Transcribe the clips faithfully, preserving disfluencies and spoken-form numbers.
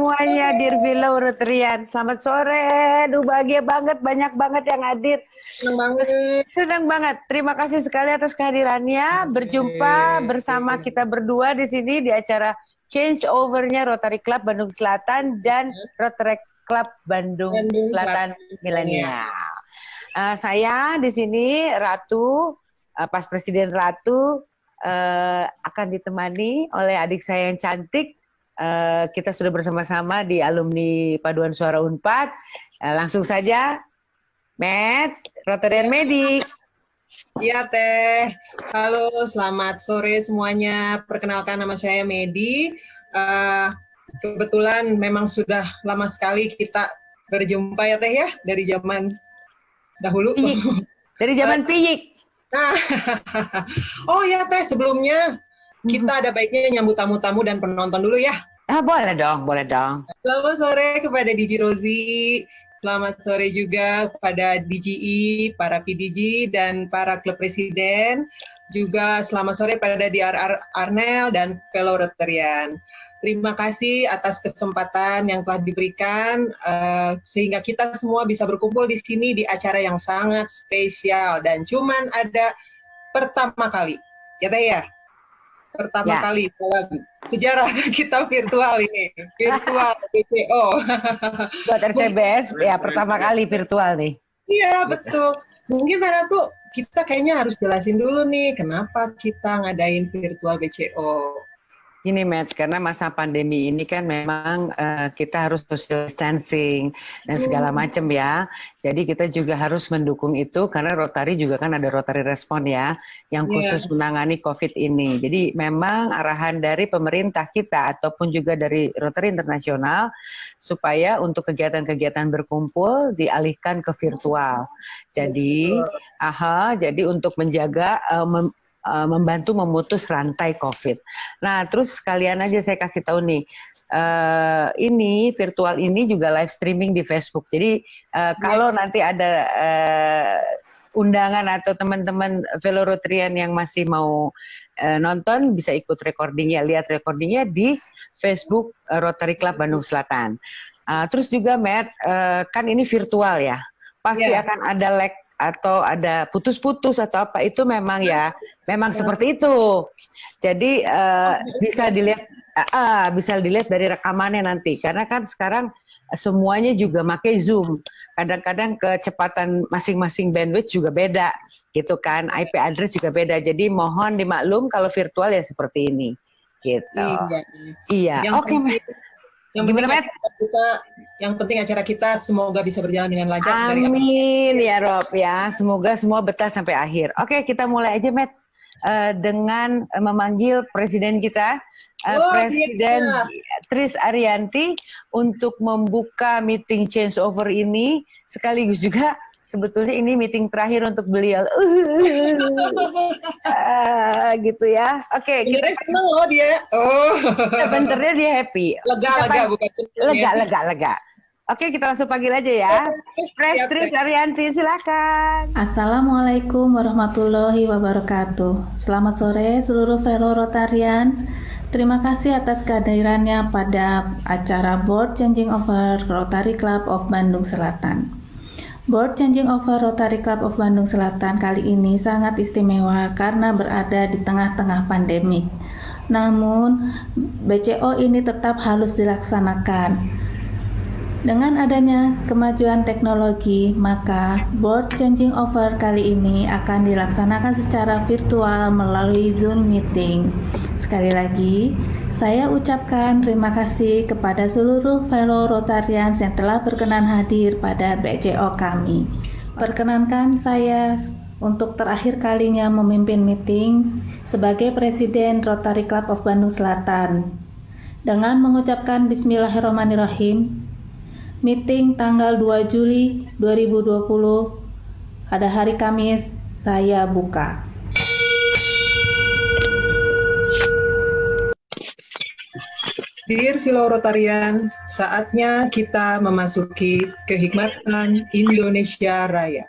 semuanya, Dear Fellow Rotarian. Selamat sore. Duh, bahagia banget, banyak banget yang hadir. Senang banget. Senang banget. Terima kasih sekali atas kehadirannya. Berjumpa bersama kita berdua di sini di acara Change Over-nya Rotary Club Bandung Selatan dan Rotary Club Bandung, Bandung Selatan Selatan Milenial. Uh, saya di sini Ratu, uh, pas Presiden Ratu uh, akan ditemani oleh adik saya yang cantik. Uh, kita sudah bersama-sama di alumni Paduan Suara Unpad. Uh, langsung saja, Matt, Rotarian Medik. Iya Teh. Halo, selamat sore semuanya. Perkenalkan, nama saya Medi. Uh, kebetulan memang sudah lama sekali kita berjumpa ya Teh ya, dari zaman dahulu. Piyik. Dari zaman Piyik. Nah, oh ya Teh, sebelumnya kita ada baiknya nyambut tamu-tamu dan penonton dulu ya. Ah, boleh dong, boleh dong. Selamat sore kepada D J Rozi, selamat sore juga kepada D J I, para P D G, dan para klub presiden. Juga selamat sore pada D R R Arnel dan fellow Rotarian. Terima kasih atas kesempatan yang telah diberikan, uh, sehingga kita semua bisa berkumpul di sini di acara yang sangat spesial. Dan cuman ada pertama kali, ya Teh ya? Pertama ya. kali dalam sejarah kita virtual ini, virtual B C O. Buat R C B S ya pertama kali virtual nih. Iya betul. Mungkin Tara tuh kita kayaknya harus jelasin dulu nih kenapa kita ngadain virtual B C O. Gini Matt, karena masa pandemi ini kan memang uh, kita harus social distancing dan segala macam ya. Jadi kita juga harus mendukung itu karena Rotary juga kan ada Rotary Respond ya, yang khusus yeah. menangani COVID ini. Jadi memang arahan dari pemerintah kita ataupun juga dari Rotary Internasional supaya untuk kegiatan-kegiatan berkumpul dialihkan ke virtual. Jadi, aha, jadi untuk menjaga uh, mem Uh, membantu memutus rantai COVID. Nah, terus sekalian aja saya kasih tahu nih, uh, ini virtual ini juga live streaming di Facebook. Jadi uh, kalau yeah. nanti ada uh, undangan atau teman-teman fellow Rotarian yang masih mau uh, nonton, bisa ikut recordingnya, lihat recordingnya di Facebook uh, Rotary Club Bandung Selatan. Uh, terus juga Matt, uh, kan ini virtual ya, pasti yeah. akan ada lag atau ada putus-putus atau apa, itu memang ya memang seperti itu. Jadi uh, bisa dilihat uh, bisa dilihat dari rekamannya nanti, karena kan sekarang semuanya juga pakai Zoom. Kadang-kadang kecepatan masing-masing bandwidth juga beda gitu kan, I P address juga beda. Jadi mohon dimaklum kalau virtual ya seperti ini gitu. Iya. Iya. Oke, okay. Yang penting kita, yang penting acara kita semoga bisa berjalan dengan lancar. Amin dari ya Rob ya, semoga semua betah sampai akhir. Oke, kita mulai aja Matt uh, dengan uh, memanggil presiden kita, uh, oh, Presiden iya. Tris Ariyanti untuk membuka meeting change over ini, sekaligus juga sebetulnya ini meeting terakhir untuk beliau. Uh, gitu ya. Oke, okay, kita senang loh dia. Oh. Sebenarnya dia happy. Lega, kita lega bukan. Lega, lega, lega. Oke, kita langsung panggil aja ya. Pres Tris Ariyanti, silakan. Assalamualaikum warahmatullahi wabarakatuh. Selamat sore seluruh fellow Rotarians. Terima kasih atas kehadirannya pada acara Board Changing Over Rotary Club of Bandung Selatan. Board Changing Over Rotary Club of Bandung Selatan kali ini sangat istimewa karena berada di tengah-tengah pandemik. Namun, B C O ini tetap harus dilaksanakan. Dengan adanya kemajuan teknologi, maka Board Changing Over kali ini akan dilaksanakan secara virtual melalui Zoom meeting. Sekali lagi, saya ucapkan terima kasih kepada seluruh fellow Rotarians yang telah berkenan hadir pada B C O kami. Perkenankan saya untuk terakhir kalinya memimpin meeting sebagai Presiden Rotary Club of Bandung Selatan. Dengan mengucapkan Bismillahirrahmanirrahim, meeting tanggal dua Juli dua ribu dua puluh pada hari Kamis saya buka. Dear fellow Rotarian, saatnya kita memasuki kehikmatan Indonesia Raya.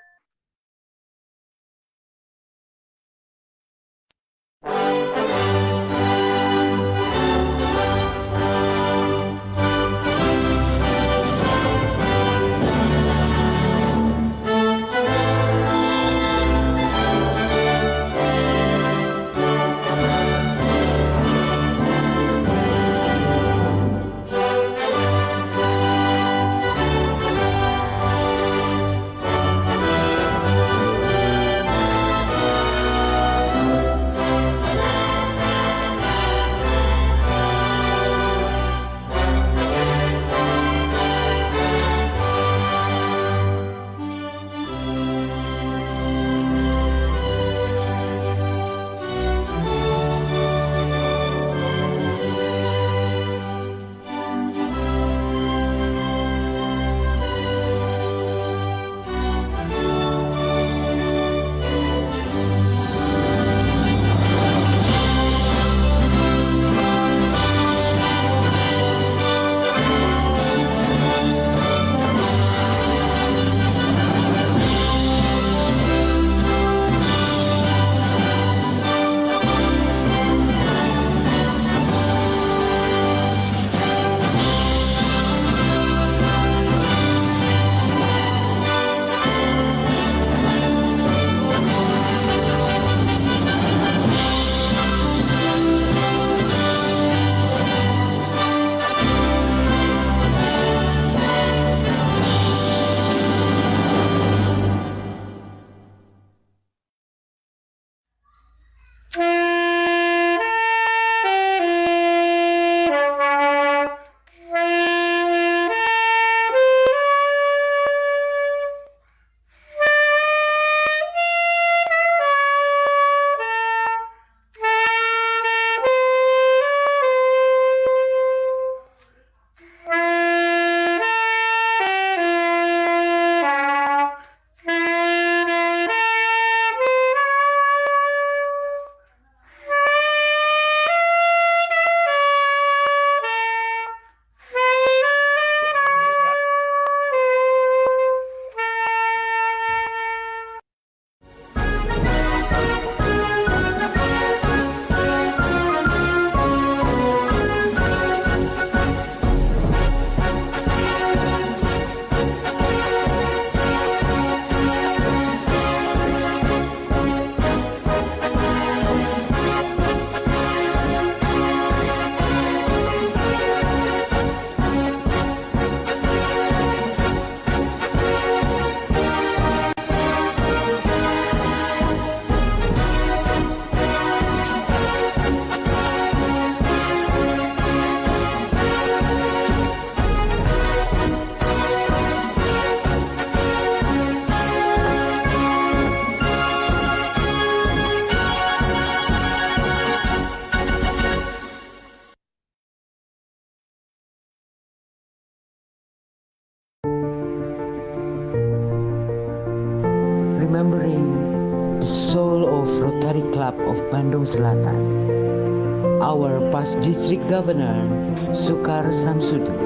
Rotary Club of Bandung Selatan, our past district governor, Sukar Samsudi.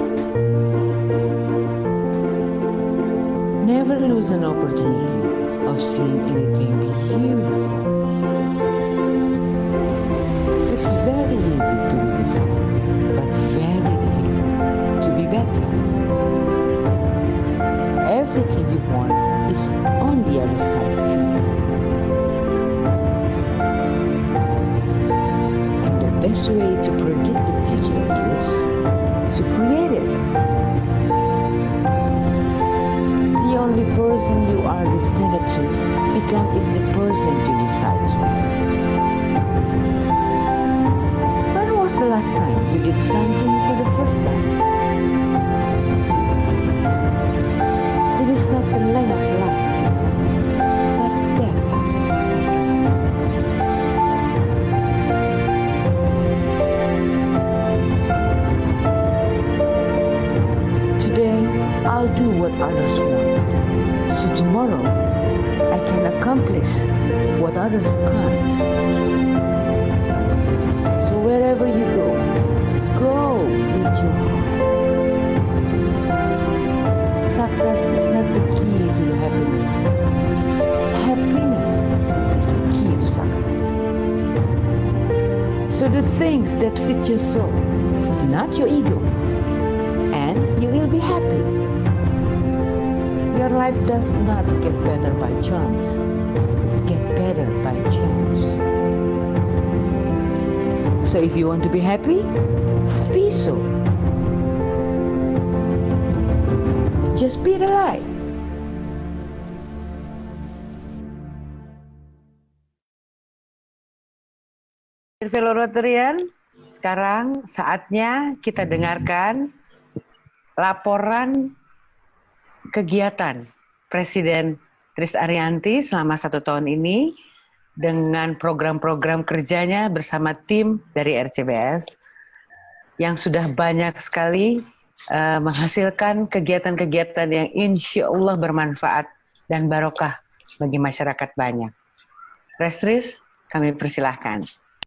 Never lose an opportunity of seeing anything beautiful. It's very easy to be before, but very difficult to be better. Everything you want is on the other side of you. And the best way to predict the future is to create it. The only person you are destined to become is the person you decide to. When was the last time you did something for the first time? It is not the length of life, but depth. Today, I'll do what others want, so tomorrow I can accomplish what others can't. So wherever you go, go with your heart. Success is not the key to happiness. Happiness is the key to success. So do things that fit your soul, not your ego, and you will be happy. Your life does not get better by chance. It's get better by chance. So if you want to be happy, be so. Just be the light. Fellow Rotarian, sekarang saatnya kita dengarkan laporan kegiatan Presiden Tris Ariyanti selama satu tahun ini dengan program-program kerjanya bersama tim dari R C B S yang sudah banyak sekali uh, menghasilkan kegiatan-kegiatan yang insya Allah bermanfaat dan barokah bagi masyarakat banyak. Restris, kami persilahkan.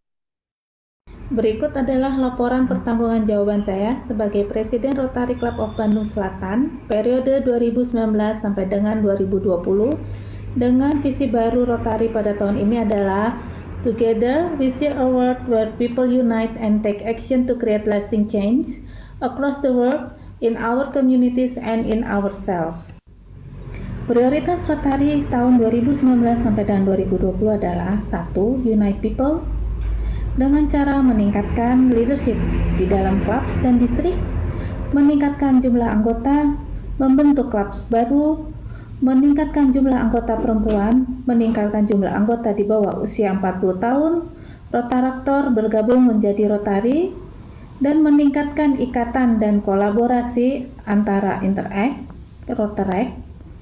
Berikut adalah laporan pertanggungan jawaban saya sebagai Presiden Rotary Club of Bandung Selatan periode dua ribu sembilan belas sampai dengan dua ribu dua puluh dengan visi baru Rotary pada tahun ini adalah Together we see a world where people unite and take action to create lasting change across the world in our communities and in ourselves. Prioritas Rotary tahun dua ribu sembilan belas sampai dengan dua ribu dua puluh adalah satu. Unite people dengan cara meningkatkan leadership di dalam clubs dan distrik, meningkatkan jumlah anggota, membentuk klub baru, meningkatkan jumlah anggota perempuan, meningkatkan jumlah anggota di bawah usia empat puluh tahun, Rotaraktor bergabung menjadi Rotary, dan meningkatkan ikatan dan kolaborasi antara Interact, Rotaract,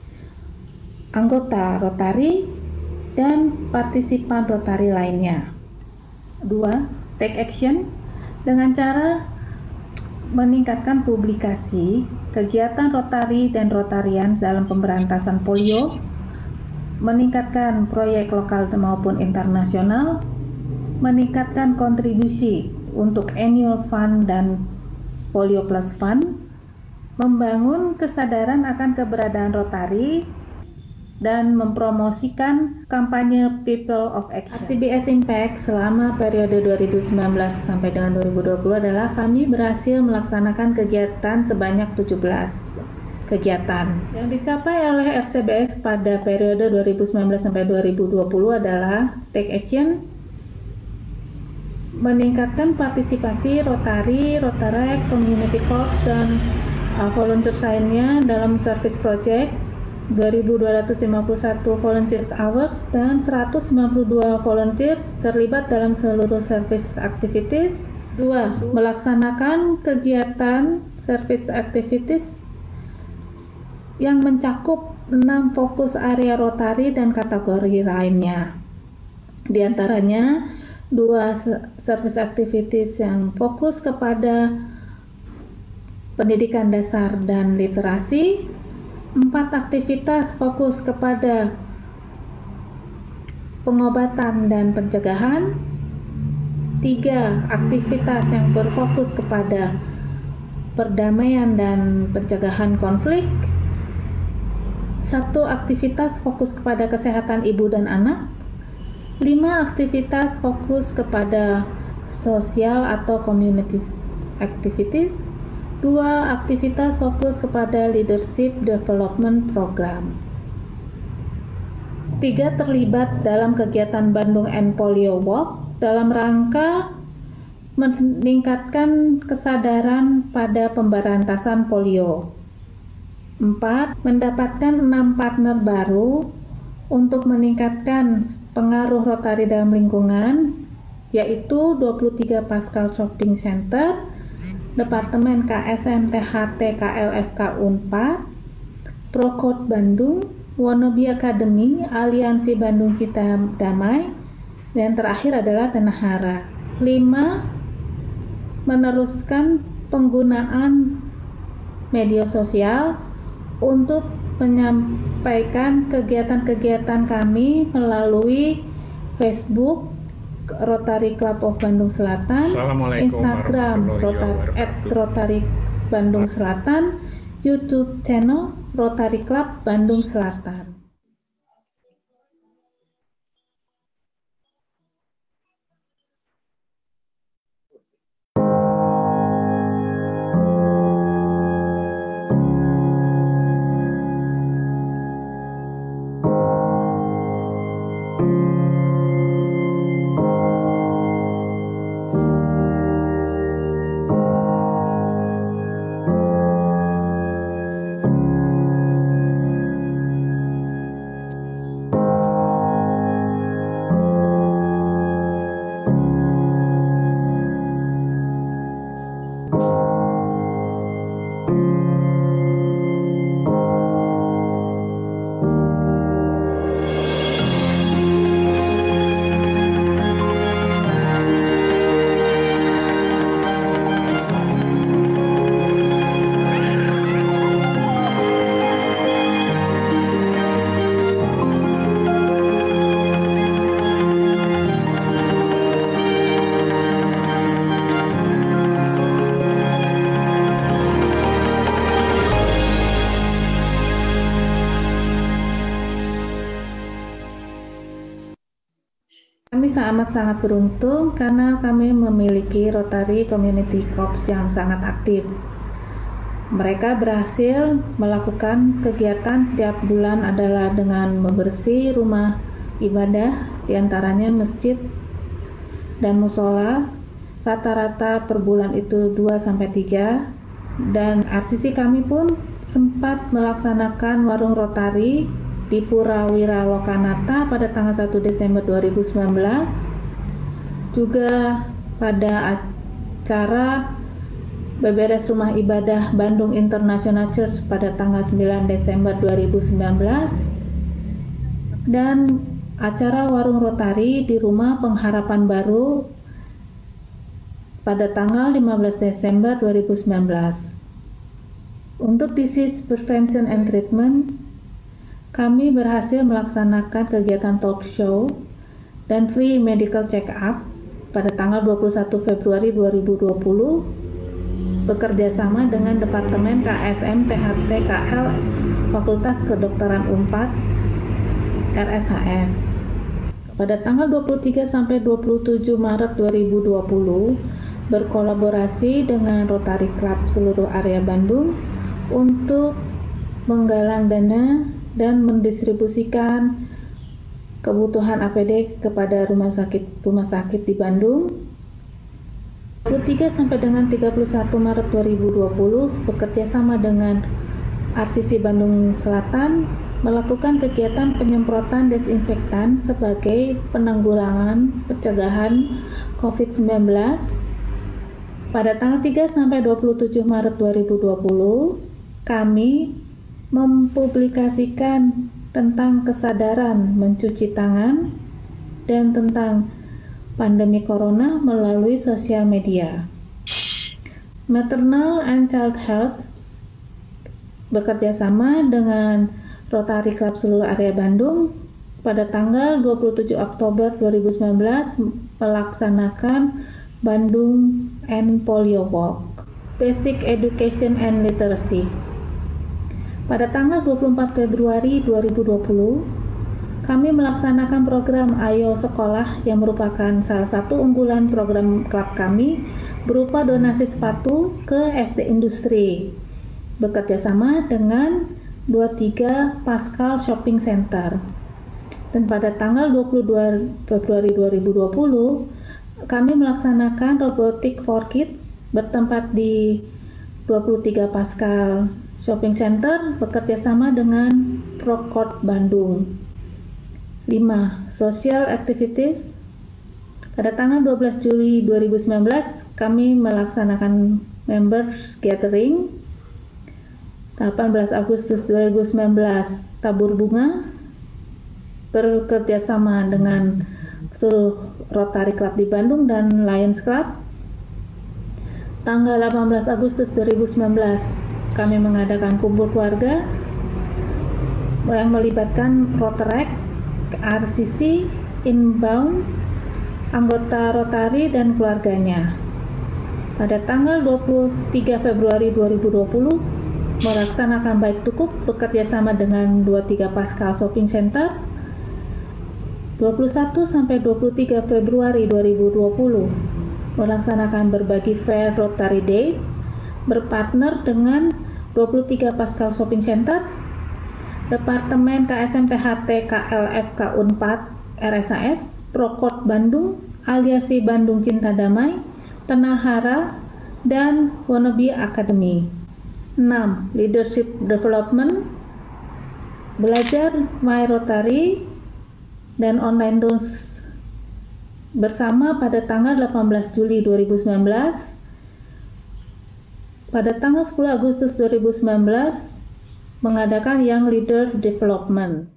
anggota Rotary, dan partisipan Rotary lainnya. Dua, take action dengan cara meningkatkan publikasi kegiatan Rotary dan Rotarian dalam pemberantasan polio, meningkatkan proyek lokal maupun internasional, meningkatkan kontribusi untuk annual fund dan polio plus fund, membangun kesadaran akan keberadaan Rotary, dan mempromosikan kampanye People of Action. R C B S Impact selama periode dua ribu sembilan belas sampai dengan dua ribu dua puluh adalah kami berhasil melaksanakan kegiatan sebanyak tujuh belas kegiatan. Yang dicapai oleh R C B S pada periode dua ribu sembilan belas sampai dua ribu dua puluh adalah take action, meningkatkan partisipasi Rotary, Rotaract, Community Corps, dan uh, volunteer lainnya dalam service project, dua ribu dua ratus lima puluh satu volunteers hours dan seratus sembilan puluh dua volunteers terlibat dalam seluruh service activities. Dua, melaksanakan kegiatan service activities yang mencakup enam fokus area Rotary dan kategori lainnya. Di antaranya dua service activities yang fokus kepada pendidikan dasar dan literasi, empat aktivitas fokus kepada pengobatan dan pencegahan. Tiga, aktivitas yang berfokus kepada perdamaian dan pencegahan konflik. Satu, aktivitas fokus kepada kesehatan ibu dan anak. Lima, aktivitas fokus kepada sosial atau community activities. Dua, aktivitas fokus kepada leadership development program. Tiga, terlibat dalam kegiatan Bandung End Polio Walk dalam rangka meningkatkan kesadaran pada pemberantasan polio. Empat, mendapatkan enam partner baru untuk meningkatkan pengaruh Rotary dalam lingkungan, yaitu dua puluh tiga Pascal Shopping Center, Departemen K S M T H T K L F K Unpad, Prokot Bandung, Wannabe Academy, Aliansi Bandung Cita Damai, dan terakhir adalah Tenahara. Lima, meneruskan penggunaan media sosial untuk menyampaikan kegiatan-kegiatan kami melalui Facebook Rotary Club of Bandung Selatan, Instagram Rotary, at Rotary Bandung Selatan, YouTube channel Rotary Club Bandung Selatan. Kami sangat-sangat beruntung karena kami memiliki Rotary Community Corps yang sangat aktif. Mereka berhasil melakukan kegiatan tiap bulan adalah dengan membersih rumah ibadah, diantaranya masjid dan musola. Rata-rata per bulan itu dua sampai tiga. Dan R C C kami pun sempat melaksanakan warung Rotary di Pura Wira Lokanata pada tanggal satu Desember dua ribu sembilan belas, juga pada acara beberes rumah ibadah Bandung International Church pada tanggal sembilan Desember dua ribu sembilan belas, dan acara warung Rotary di Rumah Pengharapan Baru pada tanggal lima belas Desember dua ribu sembilan belas. Untuk disease prevention and treatment, kami berhasil melaksanakan kegiatan talk show dan free medical check-up pada tanggal dua puluh satu Februari dua ribu dua puluh bekerja sama dengan Departemen K S M T H T K L Fakultas Kedokteran Unpad R S H S. Pada tanggal dua puluh tiga sampai dua puluh tujuh Maret dua ribu dua puluh berkolaborasi dengan Rotary Club seluruh area Bandung untuk menggalang dana dan mendistribusikan kebutuhan A P D kepada rumah sakit rumah sakit di Bandung. dua puluh tiga sampai dengan tiga puluh satu Maret dua ribu dua puluh bekerja sama dengan R C C Bandung Selatan melakukan kegiatan penyemprotan desinfektan sebagai penanggulangan pencegahan COVID sembilan belas. Pada tanggal tiga sampai dua puluh tujuh Maret dua ribu dua puluh kami mempublikasikan tentang kesadaran mencuci tangan dan tentang pandemi corona melalui sosial media. Maternal and Child Health bekerja sama dengan Rotary Club seluruh area Bandung pada tanggal dua puluh tujuh Oktober dua ribu sembilan belas melaksanakan Bandung and Polio Walk, Basic Education and Literacy. Pada tanggal dua puluh empat Februari dua ribu dua puluh, kami melaksanakan program Ayo Sekolah yang merupakan salah satu unggulan program klub kami berupa donasi sepatu ke S D Industri, bekerja sama dengan dua puluh tiga Pascal Shopping Center. Dan pada tanggal dua puluh dua Februari dua ribu dua puluh, kami melaksanakan Robotic for Kids bertempat di dua puluh tiga Pascal Shopping Center bekerja sama dengan Prokot Bandung. lima. Social Activities. Pada tanggal dua belas Juli dua ribu sembilan belas, kami melaksanakan Members Gathering. delapan belas Agustus dua ribu sembilan belas, tabur bunga bekerja sama dengan seluruh Rotary Club di Bandung dan Lions Club. Tanggal delapan belas Agustus dua ribu sembilan belas, kami mengadakan kumpul keluarga yang melibatkan Rotaract, R C C, Inbound, anggota Rotary dan keluarganya. Pada tanggal dua puluh tiga Februari dua ribu dua puluh, melaksanakan Baik Tukup bekerja sama dengan dua puluh tiga Pascal Shopping Center. dua puluh satu sampai dua puluh tiga Februari dua ribu dua puluh, melaksanakan Berbagi Fair Rotary Days berpartner dengan dua puluh tiga Pascal Shopping Center, Departemen K S M T H T K L F K Unpad R S A S, Prokot Bandung, Aliasi Bandung Cinta Damai, Tenahara, dan Wannabe Academy. enam. Leadership Development, belajar My Rotary, dan online tools bersama pada tanggal delapan belas Juli dua ribu sembilan belas. Pada tanggal sepuluh Agustus dua ribu sembilan belas mengadakan Young Leader Development.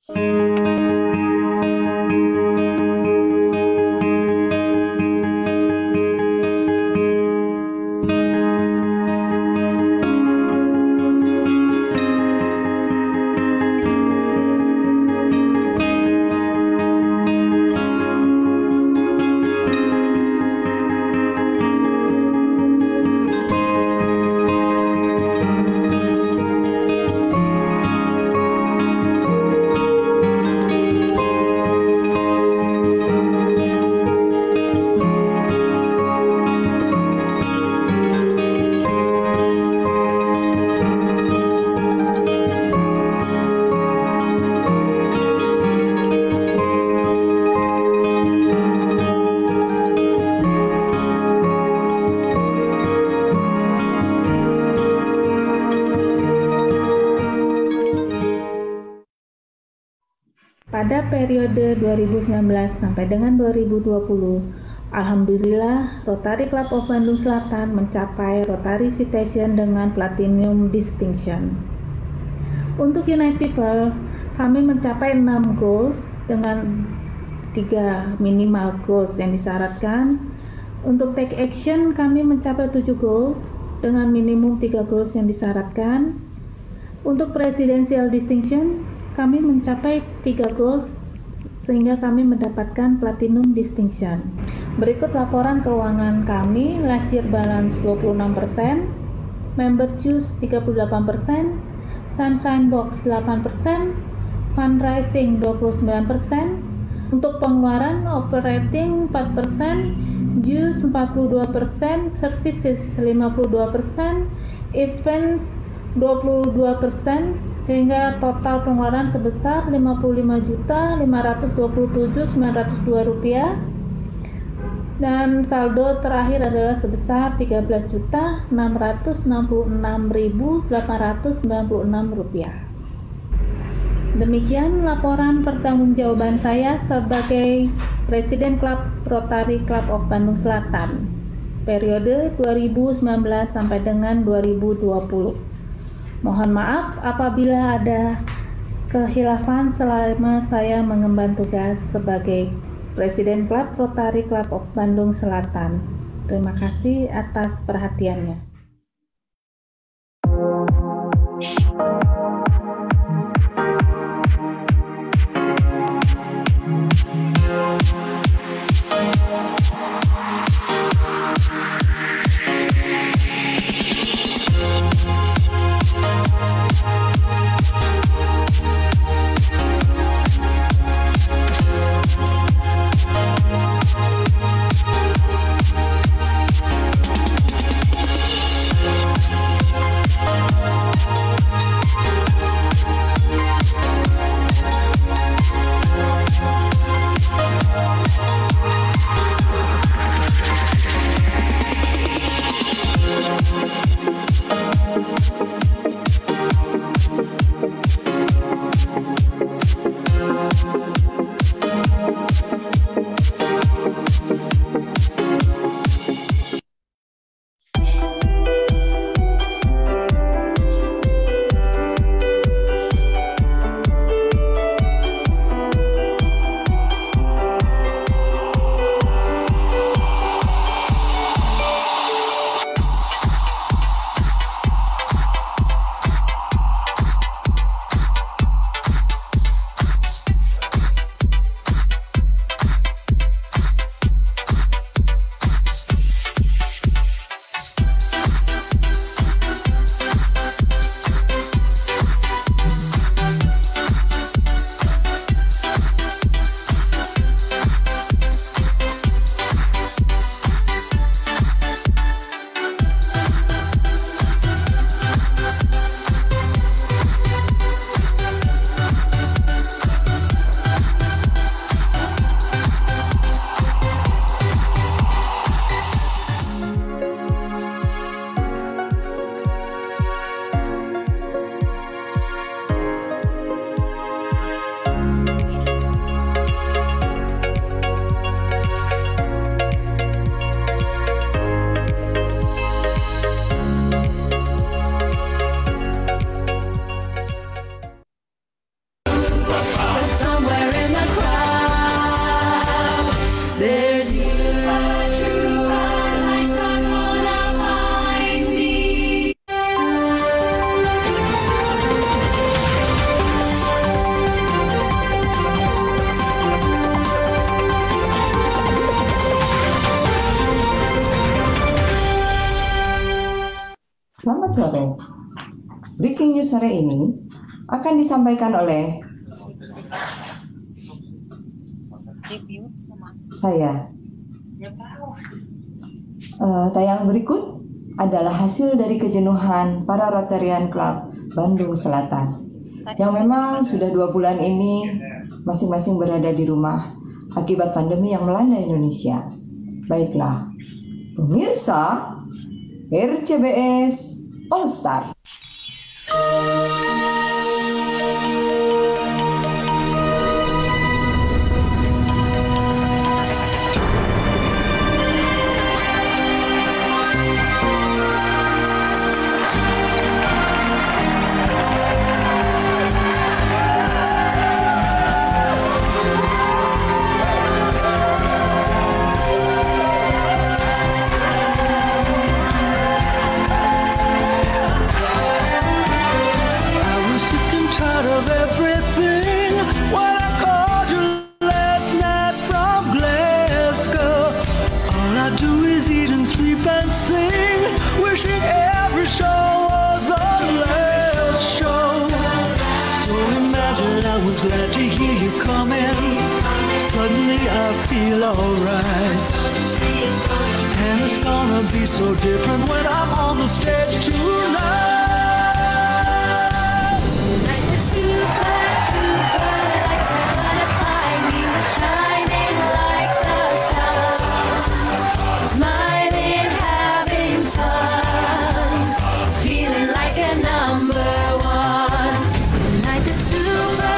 Pada periode dua ribu sembilan belas sampai dengan dua ribu dua puluh, alhamdulillah Rotary Club of Bandung Selatan mencapai Rotary Citation dengan Platinum Distinction. Untuk Unite People, kami mencapai enam goals dengan tiga minimal goals yang disyaratkan. Untuk Take Action, kami mencapai tujuh goals dengan minimum tiga goals yang disyaratkan. Untuk Presidential Distinction, kami mencapai tiga goals sehingga kami mendapatkan Platinum Distinction. Berikut laporan keuangan kami. Last year balance dua puluh enam persen, member dues tiga puluh delapan persen, Sunshine Box delapan persen, fundraising dua puluh sembilan persen, untuk pengeluaran operating empat persen, dues empat puluh dua persen, services lima puluh dua persen, events dua puluh dua persen, sehingga total pengeluaran sebesar lima puluh lima juta lima ratus dua puluh tujuh ribu sembilan ratus dua rupiah, dan saldo terakhir adalah sebesar tiga belas juta enam ratus enam puluh enam ribu delapan ratus sembilan puluh enam rupiah. Demikian laporan pertanggungjawaban saya sebagai Presiden Klub Rotary Club of Bandung Selatan periode dua ribu sembilan belas sampai dengan dua ribu dua puluh. Mohon maaf apabila ada kehilafan selama saya mengemban tugas sebagai Presiden Klub Rotary Club of Bandung Selatan. Terima kasih atas perhatiannya. Selamat sore. Breaking news sore ini akan disampaikan oleh saya. Uh, tayang berikut adalah hasil dari kejenuhan para Rotarian Club Bandung Selatan yang memang sudah dua bulan ini masing-masing berada di rumah akibat pandemi yang melanda Indonesia. Baiklah, pemirsa R C B S All Star. Glad to hear you coming. Suddenly I feel alright. And it's gonna be so different when I'm on the stage tonight. Tonight the super, super lights are gonna find me shining like the sun, smiling, having fun, feeling like a number one. Tonight the super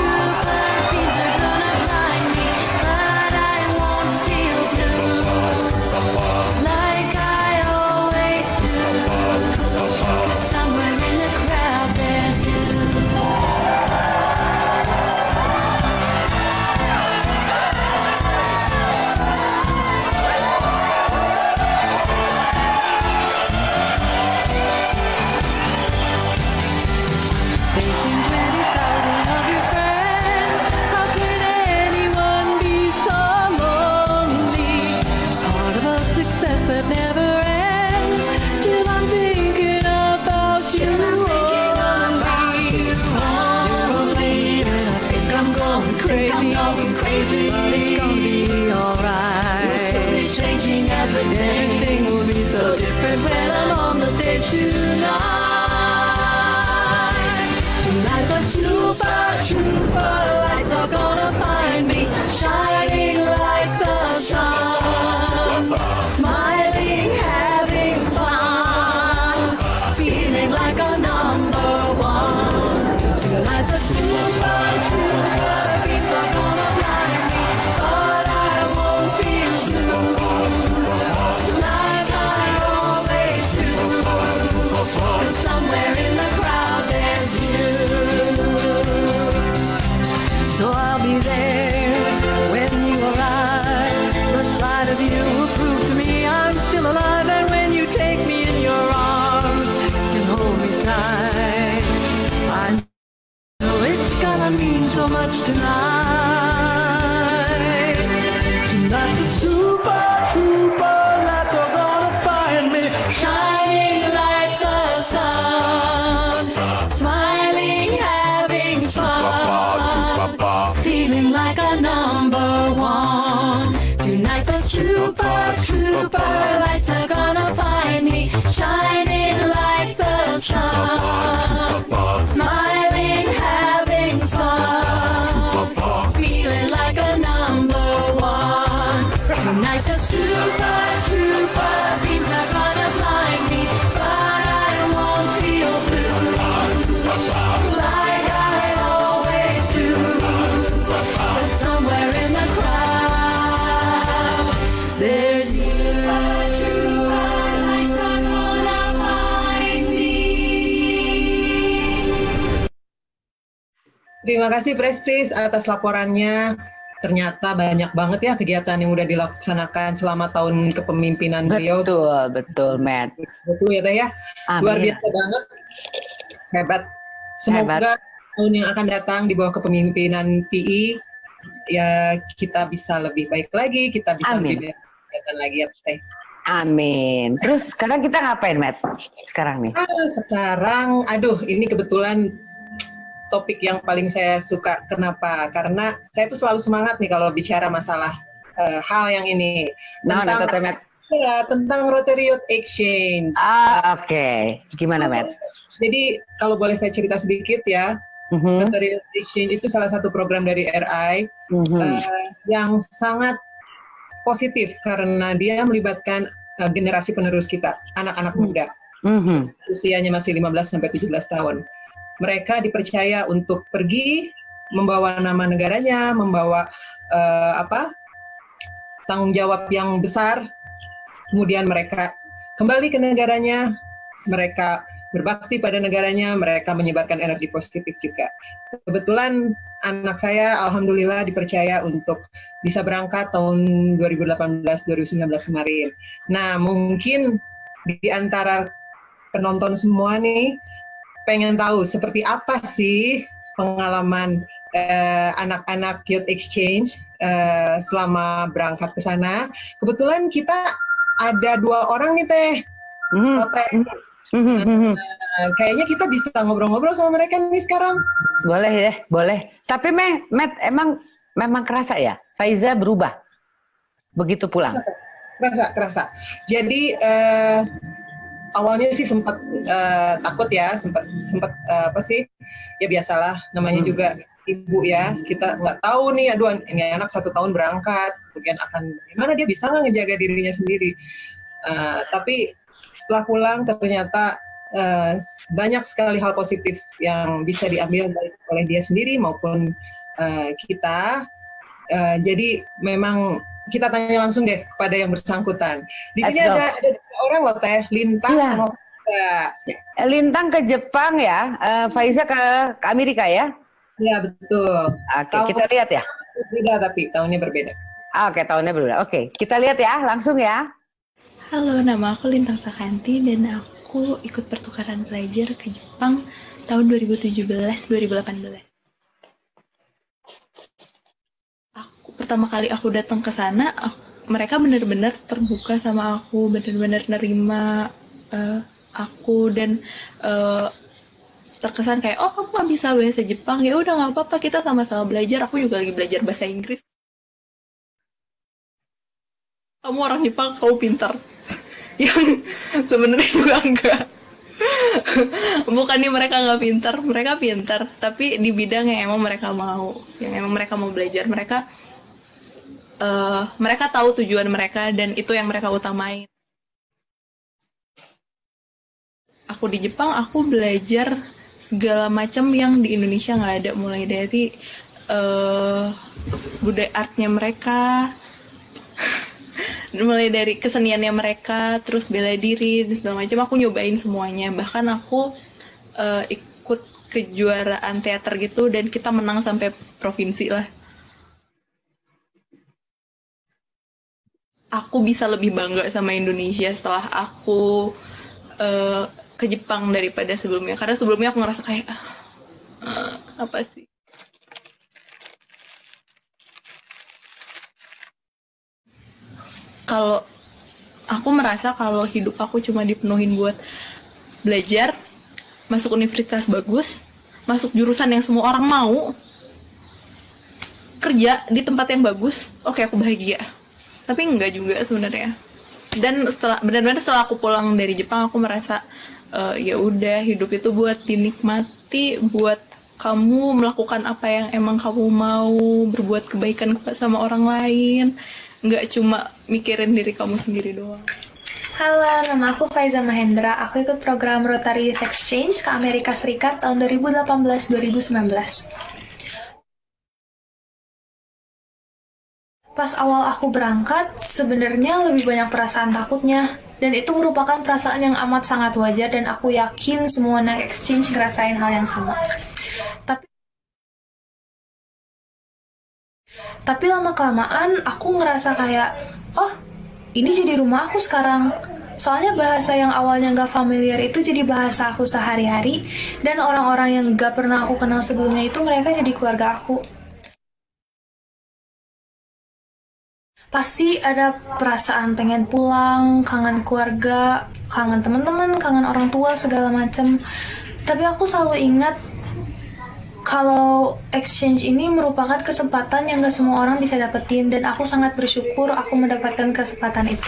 everything will be so different when I'm on the stage tonight. Tonight the super trooper lights are gonna find me shining like the sun, smiling, having fun, feeling like a number one. Tonight the super trooper beams are gonna blind me, but I won't feel blue. Somewhere in the crowd there's you. So I'll be there when you arrive. The sight of you will prove to me I'm still alive. And when you take me in your arms and hold me tight, I know it's gonna mean so much tonight. Tonight the super trooper lights are gonna find me shining like the sun, smiling, having fun, feeling like a number one. Tonight the super trooper lights are gonna find me shining like the sun, smiling, having fun, feeling like a number one. Tonight the super trooper beams are gonna blind me, but I won't feel blue like I always do. But somewhere in the crowd there's you. Lights are gonna find me. Terima kasih Prestris atas laporannya. Ternyata banyak banget ya kegiatan yang udah dilaksanakan selama tahun kepemimpinan beliau. Betul, betul, Matt. Betul ya Teh ya. Amin. Luar biasa banget. Hebat. Semoga Hebat. tahun yang akan datang di bawah kepemimpinan P I ya kita bisa lebih baik lagi, kita bisa Amin. lebih banyak kegiatan lagi ya Teh. Amin. Terus sekarang kita ngapain, Matt? Sekarang nih. Ah, sekarang, aduh, ini kebetulan topik yang paling saya suka. Kenapa? Karena saya tuh selalu semangat nih kalau bicara masalah uh, hal yang ini. Nah, Tentang, nah, Matt. ya, tentang Rotary Youth Exchange. Ah, oke. Okay. Gimana, Matt? Jadi, kalau boleh saya cerita sedikit ya. Mm-hmm. Rotary Youth Exchange itu salah satu program dari R I mm-hmm. uh, yang sangat positif karena dia melibatkan uh, generasi penerus kita, anak-anak muda. Mm-hmm. Usianya masih lima belas sampai tujuh belas tahun. Mereka dipercaya untuk pergi membawa nama negaranya, membawa uh, apa? tanggung jawab yang besar. Kemudian mereka kembali ke negaranya, mereka berbakti pada negaranya, mereka menyebarkan energi positif juga. Kebetulan anak saya alhamdulillah dipercaya untuk bisa berangkat tahun dua ribu delapan belas dua ribu sembilan belas kemarin. Nah, mungkin di antara penonton semua nih pengen tahu seperti apa sih pengalaman eh, anak-anak Youth Exchange eh, selama berangkat ke sana. Kebetulan kita ada dua orang nih Teh. Mm-hmm. Mm-hmm. Nah, kayaknya kita bisa ngobrol-ngobrol sama mereka nih sekarang. Boleh deh, boleh. Tapi Meh, Matt, emang memang kerasa ya? Faiza berubah begitu pulang? Kerasa, kerasa. Jadi eh, awalnya sih sempat uh, takut ya, sempat sempat uh, apa sih? Ya biasalah, namanya hmm. juga ibu ya. Kita nggak tahu nih, aduh ini anak satu tahun berangkat, kemudian akan gimana dia bisa nggak ngejaga dirinya sendiri. Uh, tapi setelah pulang ternyata uh, banyak sekali hal positif yang bisa diambil baik oleh dia sendiri maupun uh, kita. Uh, jadi memang kita tanya langsung deh kepada yang bersangkutan. Di sini ada, ada dua orang loh Teh, Lintang yeah. sama Faiza. Lintang ke Jepang ya, uh, Faiza ke, ke Amerika ya? Iya betul. Oke, okay, kita lihat ya. Berbeda tapi tahunnya berbeda. Oke, okay, tahunnya berbeda. Oke, okay, kita lihat ya, langsung ya. Halo, nama aku Lintang Sakanti dan aku ikut pertukaran pelajar ke Jepang tahun dua ribu tujuh belas dua ribu delapan belas. Pertama kali aku datang ke sana, aku, mereka benar-benar terbuka sama aku, benar-benar nerima uh, aku dan uh, terkesan kayak, oh kamu nggak bisa bahasa Jepang, ya udah nggak apa-apa, kita sama-sama belajar. Aku juga lagi belajar bahasa Inggris. Kamu orang Jepang, kamu pintar. Yang sebenarnya juga enggak. Bukannya mereka nggak pintar, mereka pintar, tapi di bidang yang emang mereka mau, yang emang mereka mau belajar. Mereka Uh, mereka tahu tujuan mereka dan itu yang mereka utamain. Aku di Jepang, aku belajar segala macam yang di Indonesia nggak ada, mulai dari uh, budaya artnya mereka, mulai dari keseniannya mereka, terus bela diri dan segala macam. Aku nyobain semuanya. Bahkan aku uh, ikut kejuaraan teater gitu dan kita menang sampai provinsi lah. Aku bisa lebih bangga sama Indonesia setelah aku uh, ke Jepang daripada sebelumnya. Karena sebelumnya aku ngerasa kayak, uh, apa sih? Kalau aku merasa kalau hidup aku cuma dipenuhin buat belajar, masuk universitas bagus, masuk jurusan yang semua orang mau, kerja di tempat yang bagus, oke okay, aku bahagia. Tapi enggak juga sebenarnya. Dan setelah benar-benar setelah aku pulang dari Jepang, aku merasa uh, ya udah, hidup itu buat dinikmati, buat kamu melakukan apa yang emang kamu mau, berbuat kebaikan sama orang lain, nggak cuma mikirin diri kamu sendiri doang. Halo, nama aku Faiza Mahendra. Aku ikut program Rotary Youth Exchange ke Amerika Serikat tahun dua ribu delapan belas dua ribu sembilan belas. Pas awal aku berangkat, sebenarnya lebih banyak perasaan takutnya. Dan itu merupakan perasaan yang amat sangat wajar dan aku yakin semua anak exchange ngerasain hal yang sama. Tapi Tapi lama-kelamaan aku ngerasa kayak, oh ini jadi rumah aku sekarang. Soalnya bahasa yang awalnya gak familiar itu jadi bahasa aku sehari-hari. Dan orang-orang yang gak pernah aku kenal sebelumnya itu mereka jadi keluarga aku. pasti ada perasaan pengen pulang, kangen keluarga, kangen teman-teman, kangen orang tua, segala macam. Tapi aku selalu ingat kalau exchange ini merupakan kesempatan yang gak semua orang bisa dapetin, dan aku sangat bersyukur aku mendapatkan kesempatan itu.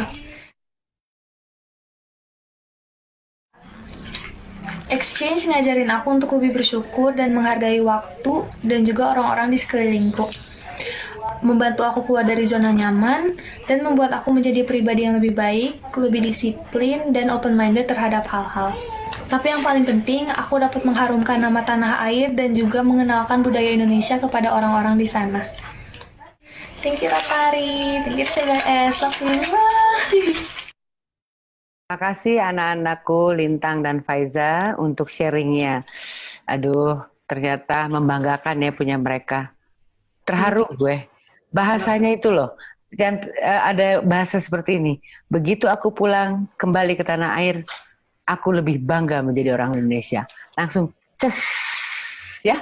Exchange ngajarin aku untuk lebih bersyukur dan menghargai waktu dan juga orang-orang di sekelilingku. Membantu aku keluar dari zona nyaman dan membuat aku menjadi pribadi yang lebih baik, lebih disiplin, dan open-minded terhadap hal-hal. Tapi yang paling penting, aku dapat mengharumkan nama tanah air dan juga mengenalkan budaya Indonesia kepada orang-orang di sana. Thank you Rotary, thank you C B S, love you, bye! Terima kasih anak-anakku Lintang dan Faiza untuk sharingnya. Aduh, ternyata membanggakan ya punya mereka. Terharu gue. Bahasanya itu loh. Dan uh, ada bahasa seperti ini. Begitu aku pulang kembali ke tanah air, aku lebih bangga menjadi orang Indonesia. Langsung ces. Ya.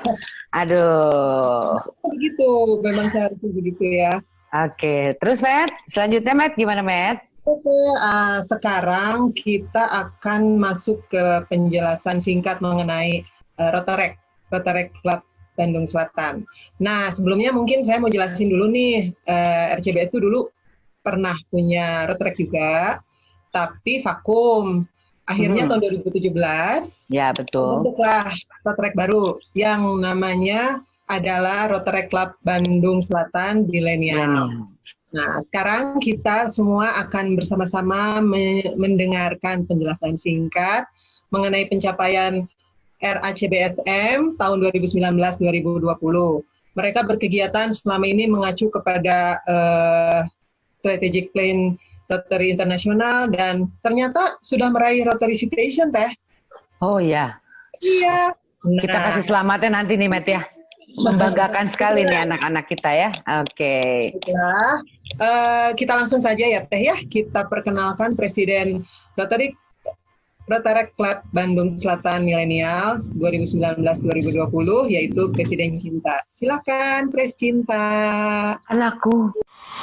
Aduh. Begitu, memang seharusnya begitu ya. Oke, terus Matt, selanjutnya Matt, gimana Matt? Oke, uh, sekarang kita akan masuk ke penjelasan singkat mengenai uh, Rotary, Rotary Club Bandung Selatan. Nah, sebelumnya mungkin saya mau jelasin dulu nih, uh, R C B S itu dulu pernah punya Rotary juga, tapi vakum. Akhirnya hmm. tahun dua ribu tujuh belas, ya betul, bentuklah Rotary baru yang namanya adalah Rotary Club Bandung Selatan Milenial. Nah, sekarang kita semua akan bersama-sama me mendengarkan penjelasan singkat mengenai pencapaian R A C B S M tahun dua ribu sembilan belas dua ribu dua puluh. Mereka berkegiatan selama ini mengacu kepada uh, Strategic Plan Rotary Internasional dan ternyata sudah meraih Rotary Citation, Teh. Oh ya. Iya. Nah, kita kasih selamatnya nanti nih, Met ya. Membanggakan sekali nih anak-anak kita ya. Oke. Okay. Nah, uh, kita langsung saja ya Teh ya. Kita perkenalkan Presiden Rotary Rotary Club Bandung Selatan Milenial dua ribu sembilan belas dua ribu dua puluh yaitu Presiden Cinta. Silakan Pres Cinta. Anakku.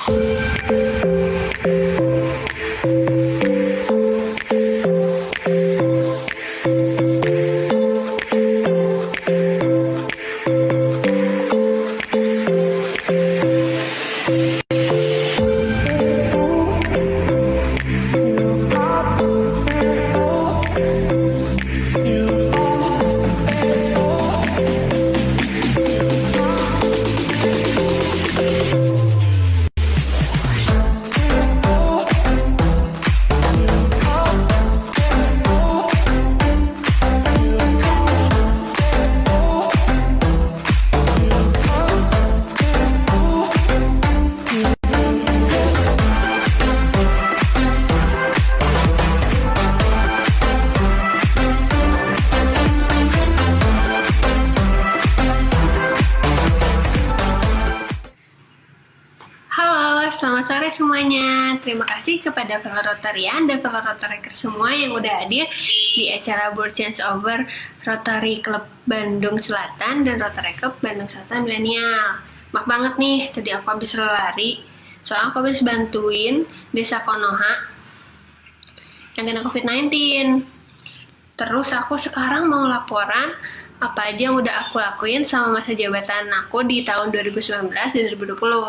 Selamat sore semuanya. Terima kasih kepada fellow Rotarian dan fellow Rotaraker semua yang udah hadir di acara Board Change Over Rotary Club Bandung Selatan dan Rotary Club Bandung Selatan Milenial. Maaf banget nih, tadi aku habis lari. Soalnya aku habis bantuin Desa Konoha yang kena covid sembilan belas. Terus aku sekarang mau laporan apa aja yang udah aku lakuin sama masa jabatan aku di tahun dua ribu sembilan belas dan dua ribu dua puluh.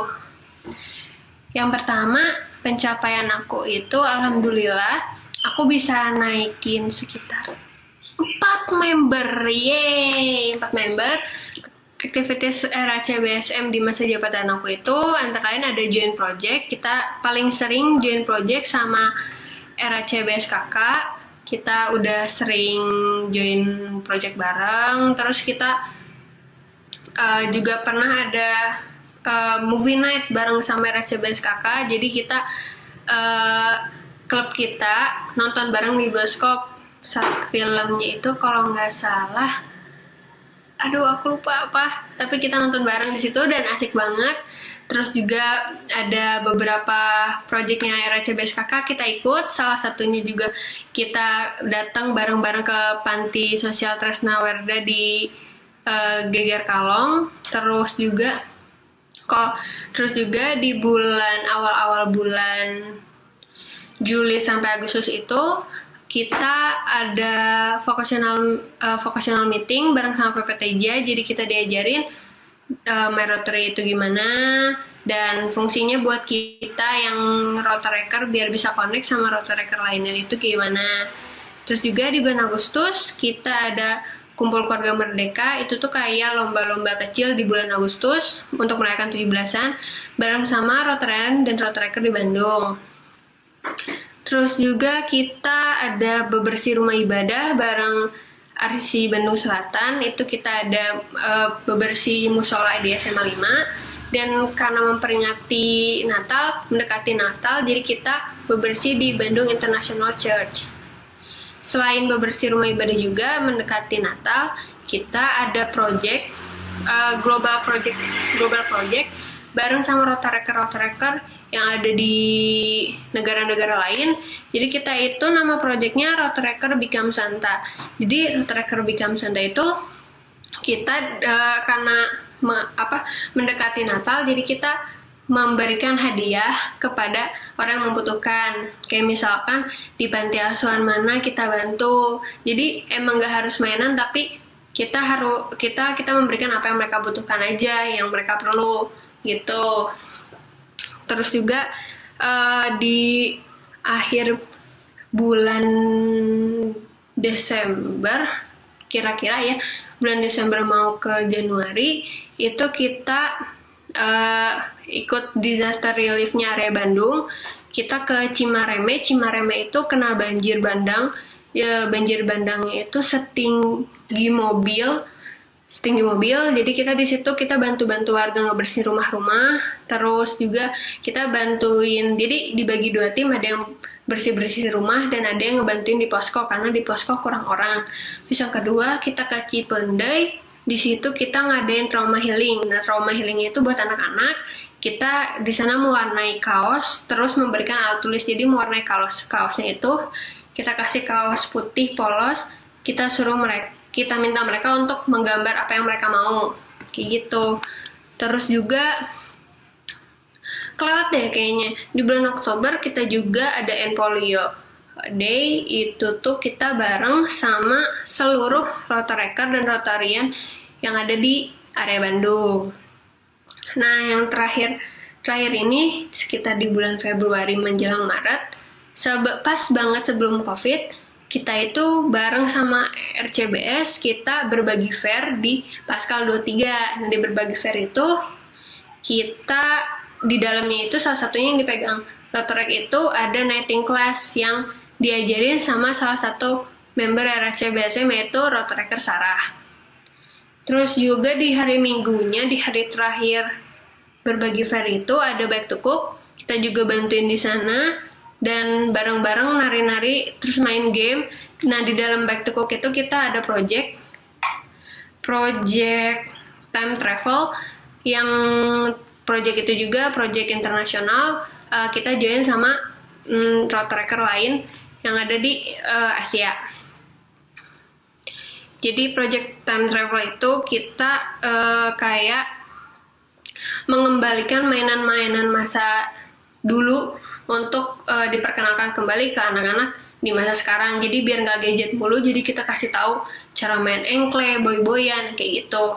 Yang pertama, pencapaian aku itu alhamdulillah aku bisa naikin sekitar empat member. Yeay, empat member. Aktivitas R A C B S M di masa jabatan aku itu antara lain ada join project. Kita paling sering join project sama R A C B S K K. Kita udah sering join project bareng. Terus kita uh, juga pernah ada Uh, movie night bareng sama R A C B S K K. Jadi kita uh, klub kita nonton bareng di bioskop. Filmnya itu kalau nggak salah, aduh aku lupa apa, tapi kita nonton bareng di situ dan asik banget. Terus juga ada beberapa proyeknya R A C B S K K kita ikut. Salah satunya juga kita datang bareng-bareng ke Panti Sosial Tresna Werda di uh, Geger Kalong. Terus juga Kok terus juga di bulan awal-awal bulan Juli sampai Agustus itu kita ada vocational uh, vocational meeting bareng sama P P T J. Jadi kita diajarin uh, My Rotary itu gimana dan fungsinya buat kita yang Rotaraker biar bisa connect sama Rotaraker lainnya itu gimana. Terus juga di bulan Agustus kita ada Kumpul Keluarga Merdeka, itu tuh kayak lomba-lomba kecil di bulan Agustus untuk merayakan tujuh belasan bareng sama Rotarian dan Rotaraker di Bandung. Terus juga kita ada bebersih rumah ibadah bareng R C Bandung Selatan, itu kita ada uh, bebersih musola di S M A lima, dan karena memperingati Natal, mendekati Natal, jadi kita bebersih di Bandung International Church. Selain bebersih rumah ibadah juga mendekati Natal, kita ada project uh, global project global project bareng sama Rotaraker-Rotaraker yang ada di negara-negara lain. Jadi kita itu nama projectnya Rotaraker Become Santa. Jadi Rotaraker Become Santa itu kita uh, karena me, apa mendekati Natal, jadi kita memberikan hadiah kepada orang yang membutuhkan. Kayak misalkan di panti asuhan mana kita bantu. Jadi emang gak harus mainan, tapi kita harus kita kita memberikan apa yang mereka butuhkan aja, yang mereka perlu gitu. Terus juga uh, di akhir bulan Desember, kira-kira ya bulan Desember mau ke Januari, itu kita Uh, ikut disaster relief-nya area Bandung. Kita ke Cimareme. Cimareme itu kena banjir bandang. Ya, banjir bandangnya itu setinggi mobil, setinggi mobil. Jadi kita di situ kita bantu-bantu warga ngebersihin rumah-rumah. Terus juga kita bantuin. Jadi dibagi dua tim, ada yang bersih-bersih rumah dan ada yang ngebantuin di posko karena di posko kurang orang. Terus yang kedua kita ke Cipendei. Di situ kita ngadain trauma healing. Nah, trauma healing itu buat anak-anak. Kita di sana mewarnai kaos, terus memberikan alat tulis. Jadi mewarnai kaos. Kaosnya itu kita kasih kaos putih polos. Kita suruh mereka, kita minta mereka untuk menggambar apa yang mereka mau. Kayak gitu. Terus juga kelewat deh kayaknya. Di bulan Oktober kita juga ada Polio Day, itu tuh kita bareng sama seluruh Rotaraker dan Rotarian yang ada di area Bandung. Nah, yang terakhir terakhir ini sekitar di bulan Februari menjelang Maret, pas banget sebelum COVID, kita itu bareng sama R C B S, kita berbagi fair di Pascal dua puluh tiga. Nah, di berbagi fair itu kita di dalamnya itu salah satunya yang dipegang Rotaract itu ada knitting class yang diajarin sama salah satu member R C B S yaitu Rotaraker Sarah. Terus juga di hari Minggunya, di hari terakhir berbagi fair itu ada Back to Cook. Kita juga bantuin di sana dan bareng-bareng nari-nari terus main game. Nah, di dalam Back to Cook itu kita ada project project time travel yang project itu juga project internasional. Uh, kita join sama um, Rotaraker lain yang ada di uh, Asia. Jadi project time travel itu kita uh, kayak mengembalikan mainan-mainan masa dulu untuk uh, diperkenalkan kembali ke anak-anak di masa sekarang. Jadi biar nggak gadget mulu, jadi kita kasih tahu cara main engkle, boy-boyan kayak gitu.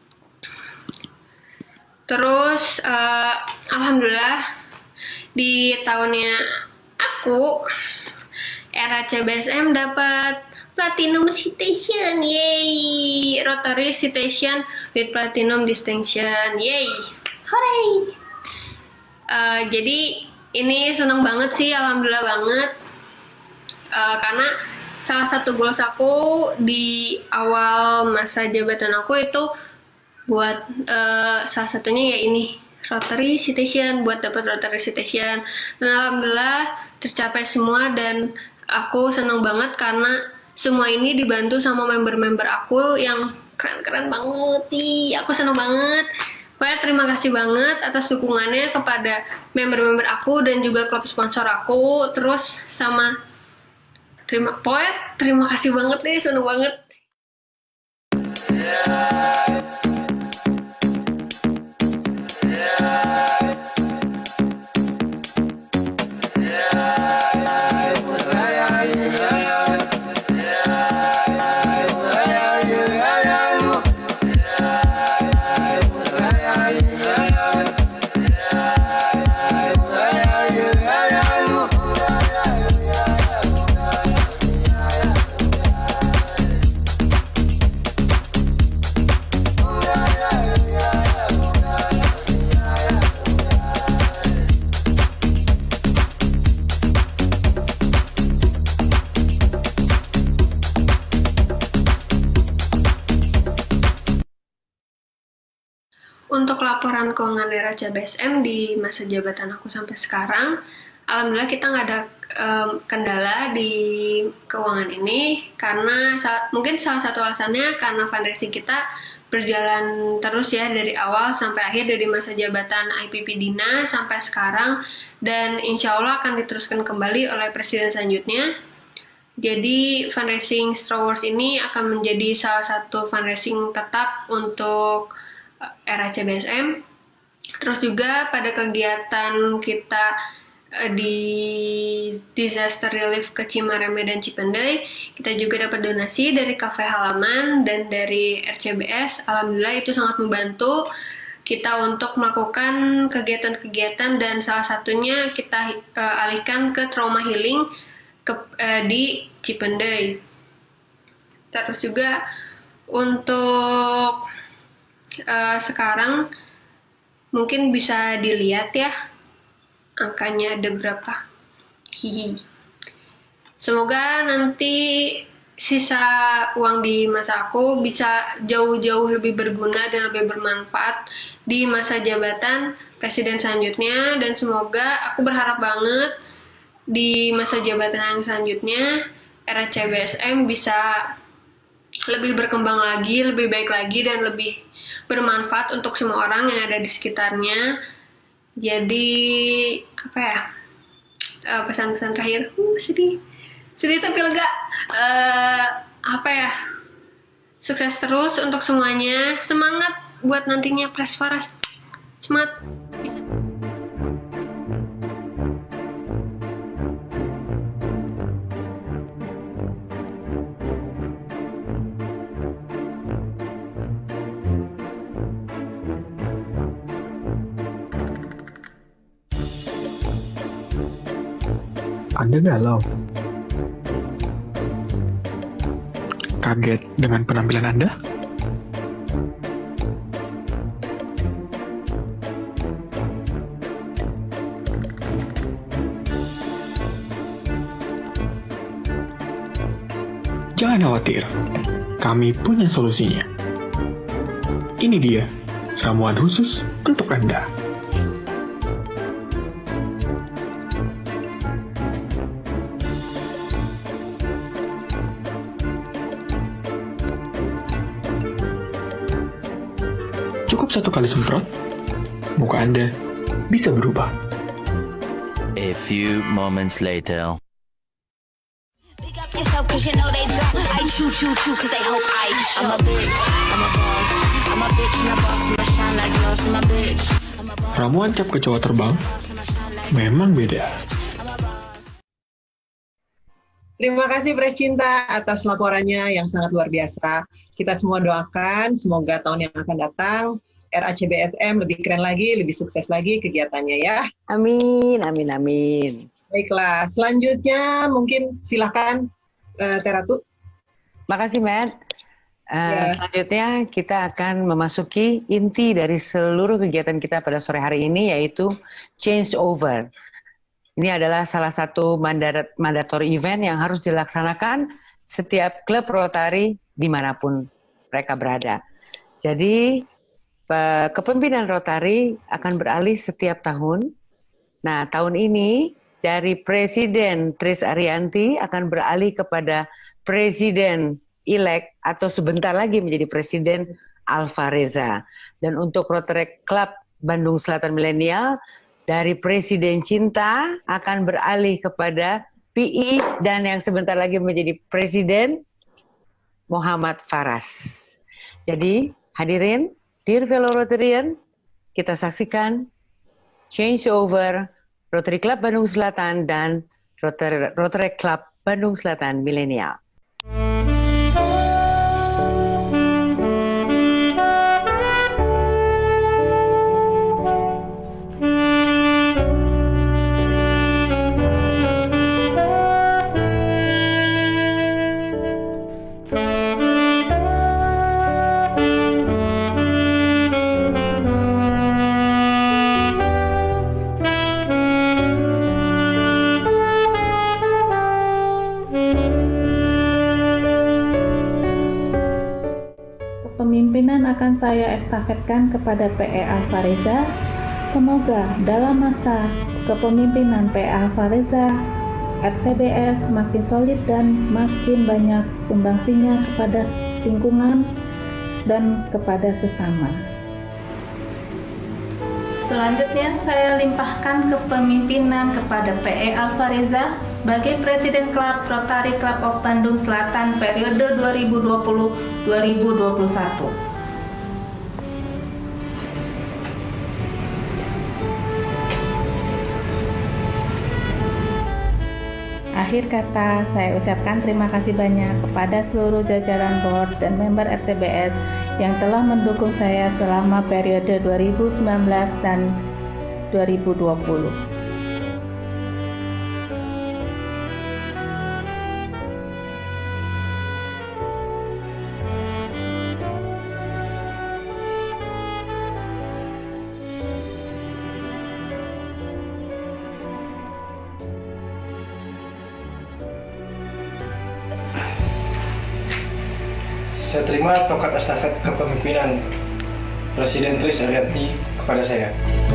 Terus uh, alhamdulillah di tahunnya aku R C B S M dapat Platinum Citation, yay! Rotary Citation with Platinum Distinction, yay! Hooray! Uh, jadi ini seneng banget sih, alhamdulillah banget. Uh, karena salah satu goals aku di awal masa jabatan aku itu buat uh, salah satunya ya ini Rotary Citation, buat dapat Rotary Citation. Dan alhamdulillah tercapai semua dan aku seneng banget karena semua ini dibantu sama member-member aku yang keren-keren banget. Ih, aku seneng banget. Pokoknya terima kasih banget atas dukungannya kepada member-member aku dan juga klub sponsor aku. Terus sama terima, pokoknya terima kasih banget deh, seneng banget. Yeah. Yeah. laporan keuangan R A C B S M di masa jabatan aku sampai sekarang, alhamdulillah kita nggak ada um, kendala di keuangan ini, karena sal- mungkin salah satu alasannya karena fundraising kita berjalan terus ya dari awal sampai akhir, dari masa jabatan I P P Dina sampai sekarang, dan insya Allah akan diteruskan kembali oleh Presiden selanjutnya. Jadi fundraising Star Wars ini akan menjadi salah satu fundraising tetap untuk R A C B S M. Terus juga pada kegiatan kita di Disaster Relief ke Cimareme dan Cipendei, kita juga dapat donasi dari kafe halaman dan dari R C B S. Alhamdulillah itu sangat membantu kita untuk melakukan kegiatan-kegiatan, dan salah satunya kita uh, alihkan ke trauma healing ke, uh, di Cipendei. Terus juga untuk uh, sekarang mungkin bisa dilihat ya angkanya ada berapa. Hihi. Semoga nanti sisa uang di masa aku bisa jauh-jauh lebih berguna dan lebih bermanfaat di masa jabatan presiden selanjutnya, dan semoga aku berharap banget di masa jabatan yang selanjutnya R A C B S M bisa lebih berkembang lagi, lebih baik lagi, dan lebih bermanfaat untuk semua orang yang ada di sekitarnya. Jadi apa ya, uh, pesan-pesan terakhir, uh, sedih sedih tapi lega, uh, apa ya, sukses terus untuk semuanya, semangat buat nantinya Pres Faras, semangat. Bisa. Anda galau? Kaget dengan penampilan Anda? Jangan khawatir, kami punya solusinya. Ini dia, ramuan khusus untuk Anda. Cukup satu kali semprot, muka Anda bisa berubah. A few moments later. Yourself cause you know they don't. I choo choo choo cause they hope I show. I'm a bitch, I'm a boss. I'm a bitch and a boss, I'm a shine like gloss. I'm a bitch. Ramuan cap kecoa terbang memang beda. Terima kasih Pres Cinta atas laporannya yang sangat luar biasa. Kita semua doakan semoga tahun yang akan datang R A C B S M lebih keren lagi, lebih sukses lagi kegiatannya ya. Amin, amin, amin. Baiklah, selanjutnya mungkin silakan uh, Teratu. Makasih, Matt. Uh, Ya. Selanjutnya kita akan memasuki inti dari seluruh kegiatan kita pada sore hari ini, yaitu change over. Ini adalah salah satu mandat mandatory event yang harus dilaksanakan setiap klub Rotary dimanapun mereka berada. Jadi pe- kepemimpinan Rotary akan beralih setiap tahun. Nah, tahun ini dari Presiden Tris Arianti akan beralih kepada Presiden-elect atau sebentar lagi menjadi Presiden Alfa Reza. Dan untuk Rotary Club Bandung Selatan Milenial, dari Presiden Cinta akan beralih kepada P I dan yang sebentar lagi menjadi Presiden Muhammad Faras. Jadi hadirin, dear fellow Rotarian, kita saksikan change over Rotary Club Bandung Selatan dan Rotary, Rotary Club Bandung Selatan Milenial. kemudian akan saya estafetkan kepada P E Alfareza. Semoga dalam masa kepemimpinan P E Alfareza, R C B S makin solid dan makin banyak sumbangsinya kepada lingkungan dan kepada sesama. Selanjutnya saya limpahkan kepemimpinan kepada P E Alfareza sebagai Presiden Klub Rotary Club of Bandung Selatan periode dua ribu dua puluh sampai dua ribu dua puluh satu. Akhir kata, saya ucapkan terima kasih banyak kepada seluruh jajaran board dan member R C B S yang telah mendukung saya selama periode dua ribu sembilan belas dan dua ribu dua puluh. Saya terima tongkat estafet kepemimpinan Presiden Tris Ariadni kepada saya.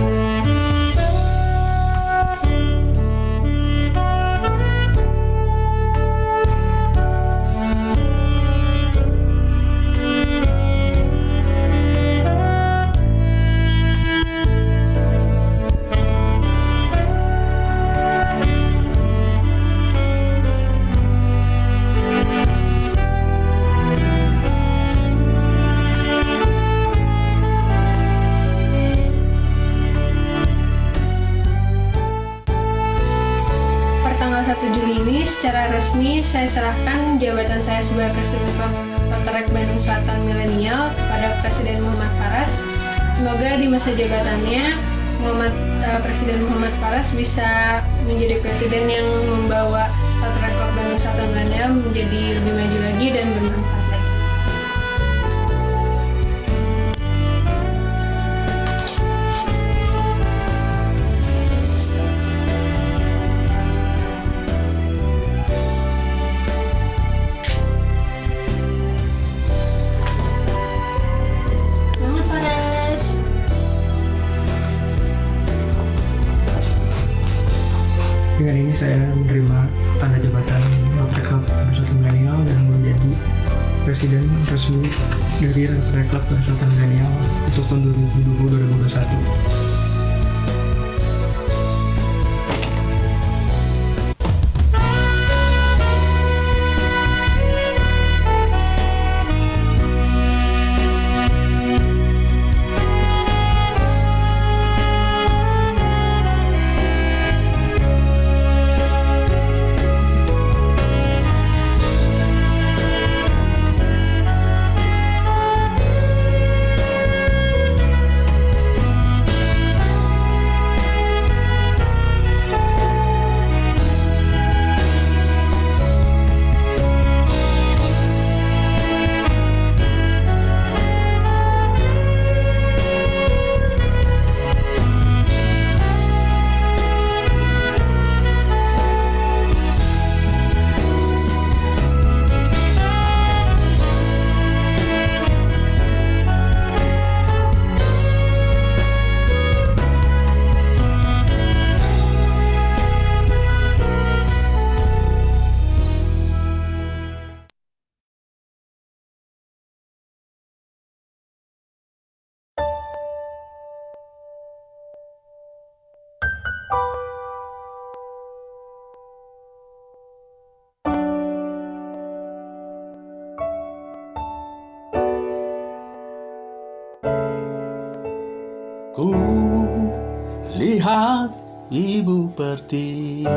satu Juli ini secara resmi saya serahkan jabatan saya sebagai Presiden Klub Rotary Bandung Selatan Milenial kepada Presiden Muhammad Faras. Semoga di masa jabatannya Muhammad uh, Presiden Muhammad Faras bisa menjadi presiden yang membawa Rotary Club Bandung Selatan Milenial menjadi lebih maju lagi dan bermanfaat lagi. Dengan ini saya menerima tanda jabatan Rotary Club Bandung Selatan Milenial dan menjadi presiden resmi dari Rotary Club Bandung Selatan Milenial untuk tahun dua ribu dua puluh sampai dua ribu dua puluh satu. Ku lihat Ibu Pertiwi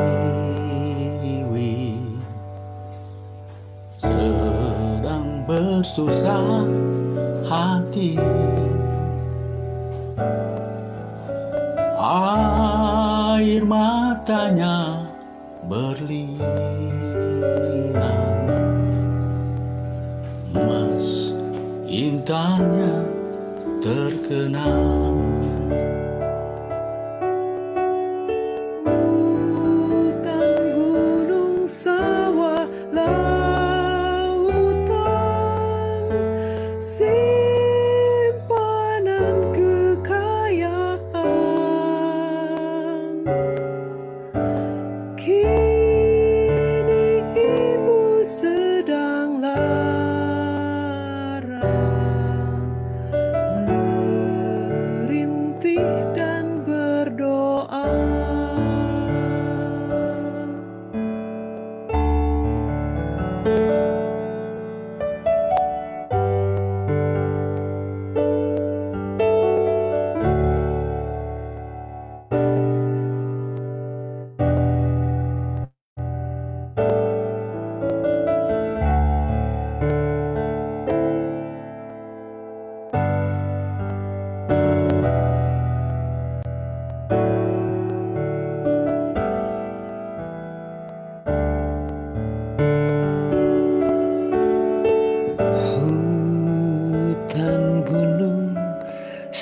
sedang bersusah hati, air matanya berlinang, emas intannya terkenang. Hutan, gunung, sawah, lautan, silih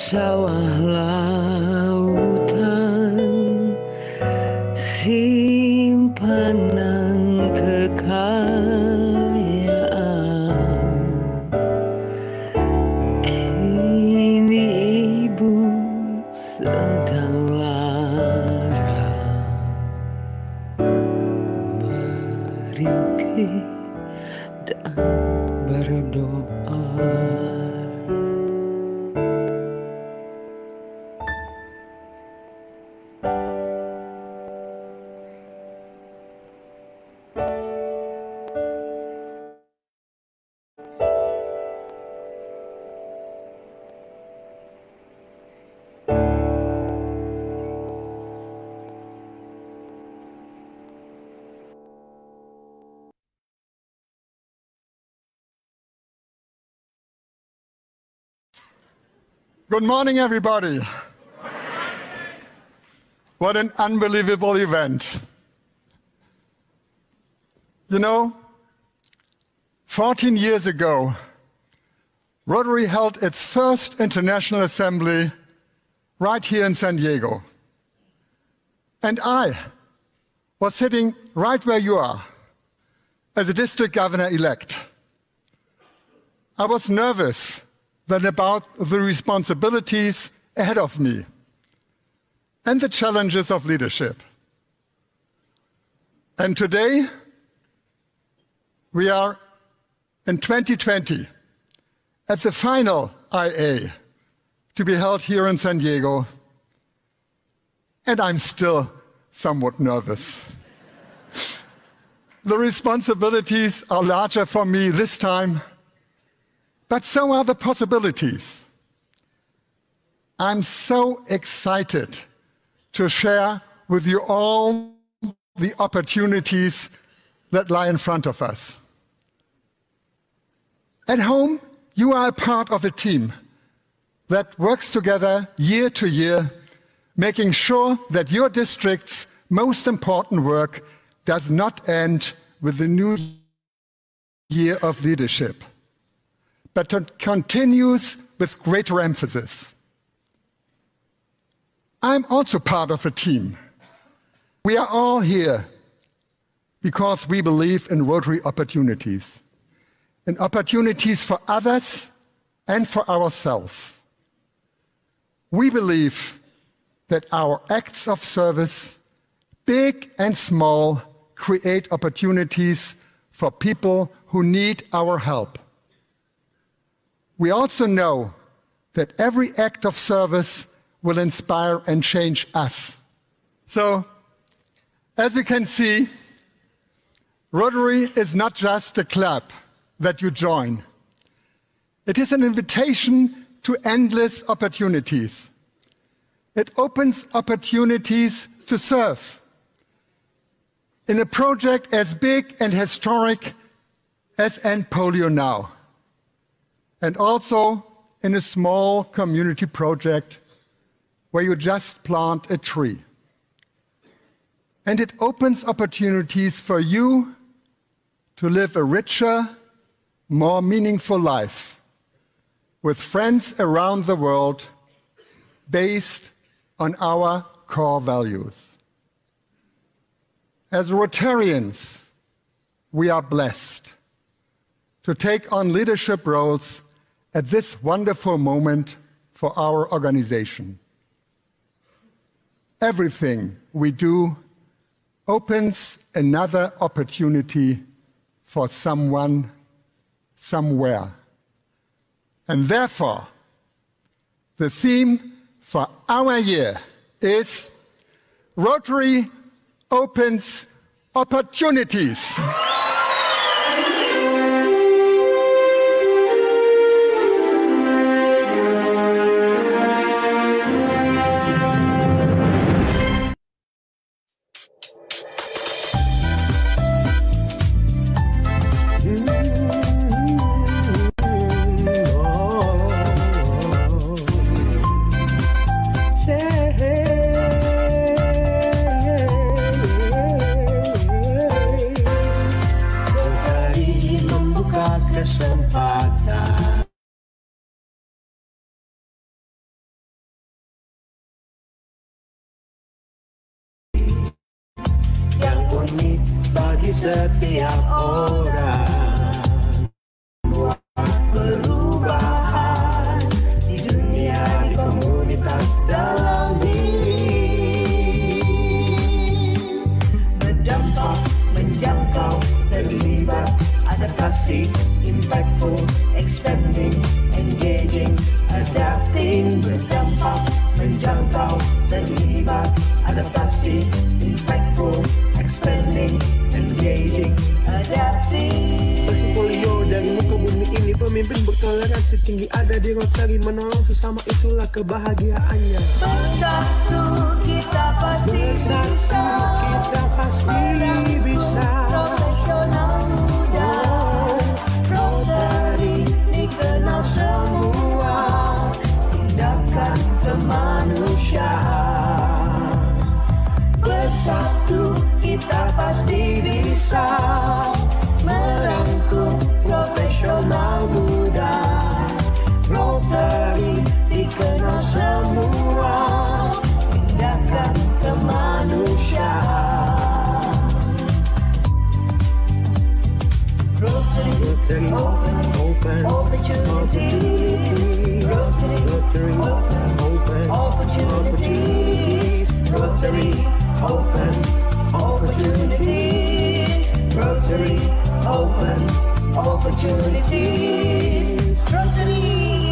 sawah lautan, simpanan kekayaan. Kini ibu sedang lara, meringkih dan berdoa. Good morning, everybody. What an unbelievable event. You know, fourteen years ago, Rotary held its first international assembly right here in San Diego. And I was sitting right where you are as a district governor-elect. I was nervous then about the responsibilities ahead of me and the challenges of leadership. And today, we are in twenty twenty at the final I A to be held here in San Diego, and I'm still somewhat nervous. The responsibilities are larger for me this time, but so are the possibilities. I'm so excited to share with you all the opportunities that lie in front of us. At home, you are a part of a team that works together year to year, making sure that your district's most important work does not end with the new year of leadership, but continues with greater emphasis. I'm also part of a team. We are all here because we believe in Rotary opportunities, in opportunities for others and for ourselves. We believe that our acts of service, big and small, create opportunities for people who need our help. We also know that every act of service will inspire and change us. So, as you can see, Rotary is not just a club that you join. It is an invitation to endless opportunities. It opens opportunities to serve in a project as big and historic as End Polio Now, and also in a small community project where you just plant a tree. And it opens opportunities for you to live a richer, more meaningful life with friends around the world based on our core values. As Rotarians, we are blessed to take on leadership roles at this wonderful moment for our organization. Everything we do opens another opportunity for someone, somewhere. And therefore, the theme for our year is Rotary opens opportunities. adaptasi, impactful, expanding, engaging, adapting, berdampak, menjangkau, terlibat, adaptasi, impactful, expanding, engaging, adapting. Portfolio dari muka bumi ini, pemimpin bertoleransi tinggi ada di Rotary, menolong sesama itulah kebahagiaannya. Bersatu kita pasti bisa, kita pasti bisa. Profesional muda, Rotary dikenal semua, tindakan kemanusiaan. Bersatu kita pasti bisa, merangkum profesional muda, Rotary dikenal semua, tindakan kemanusiaan. Rotary, Rotary opens, opens opportunities. Rotary, Rotary opens, opens opportunities. Rotary opens opportunities. Rotary opens opportunities. Rotary.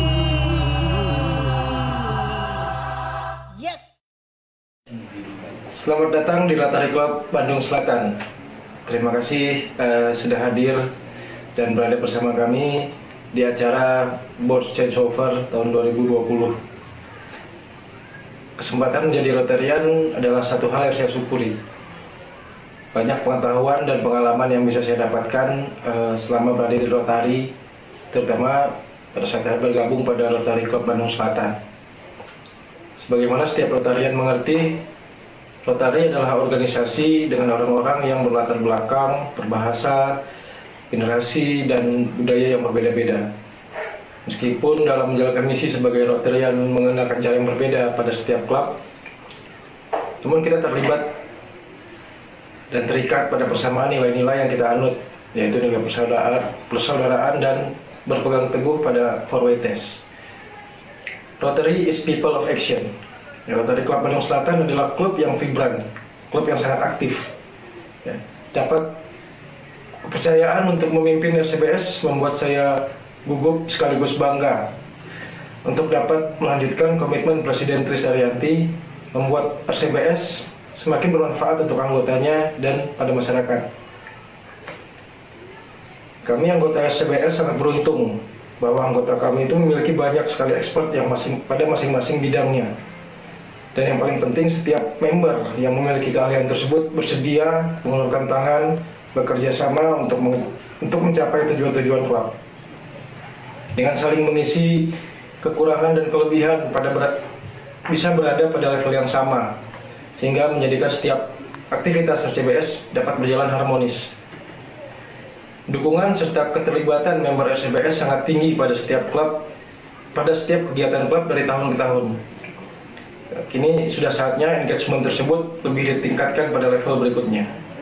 Yes. Selamat datang di Rotary Club Bandung Selatan. Terima kasih uh, sudah hadir dan berada bersama kami di acara Board Changeover tahun dua ribu dua puluh. Kesempatan menjadi Rotarian adalah satu hal yang saya syukuri. Banyak pengetahuan dan pengalaman yang bisa saya dapatkan uh, selama berada di Rotary, terutama pada saat saya bergabung pada Rotary Club Bandung Selatan. Sebagaimana setiap Rotarian mengerti, Rotary adalah organisasi dengan orang-orang yang berlatar belakang, berbahasa, generasi, dan budaya yang berbeda-beda. Meskipun dalam menjalankan misi sebagai Rotarian mengenakan cara yang berbeda pada setiap klub, namun kita terlibat dan terikat pada persamaan nilai-nilai yang kita anut, yaitu nilai persaudaraan, persaudaraan dan berpegang teguh pada four way test. Rotary is people of action. Ya, Rotary Club Bandung Selatan adalah klub yang vibran, klub yang sangat aktif. Ya, dapat kepercayaan untuk memimpin R C B S membuat saya gugup sekaligus bangga untuk dapat melanjutkan komitmen Presiden Tris Arianti membuat R C B S semakin bermanfaat untuk anggotanya dan pada masyarakat. Kami anggota R C B S sangat beruntung bahwa anggota kami itu memiliki banyak sekali expert yang masing, pada masing-masing bidangnya. Dan yang paling penting, setiap member yang memiliki keahlian tersebut bersedia mengulurkan tangan, bekerja sama untuk meng, untuk mencapai tujuan-tujuan klub. Dengan saling mengisi kekurangan dan kelebihan pada berat, bisa berada pada level yang sama, sehingga menjadikan setiap aktivitas R C B S dapat berjalan harmonis. Dukungan serta keterlibatan member R C B S sangat tinggi pada setiap klub, pada setiap kegiatan klub dari tahun ke tahun. Kini sudah saatnya engagement tersebut lebih ditingkatkan pada level berikutnya.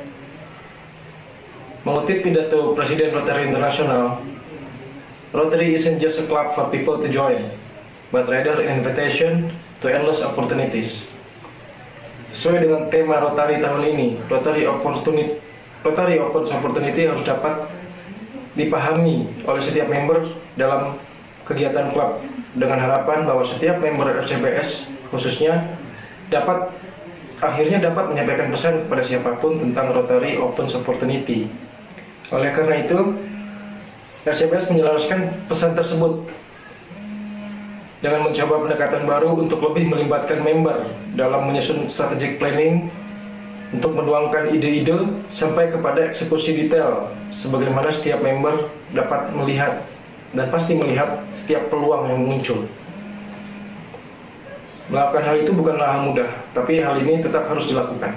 Mengutip pidato Presiden Rotary International, Rotary isn't just a club for people to join, but rather an invitation to endless opportunities. Sesuai dengan tema Rotary tahun ini, Rotary Opportunity, Rotary Opens Opportunity harus dapat dipahami oleh setiap member dalam kegiatan klub, dengan harapan bahwa setiap member R C B S khususnya dapat akhirnya dapat menyampaikan pesan kepada siapapun tentang Rotary Opens Opportunity. Oleh karena itu, R C B S menyelaraskan pesan tersebut dengan mencoba pendekatan baru untuk lebih melibatkan member dalam menyusun strategic planning, untuk menuangkan ide-ide sampai kepada eksekusi detail, sebagaimana setiap member dapat melihat dan pasti melihat setiap peluang yang muncul. Melakukan hal itu bukanlah hal mudah, tapi hal ini tetap harus dilakukan.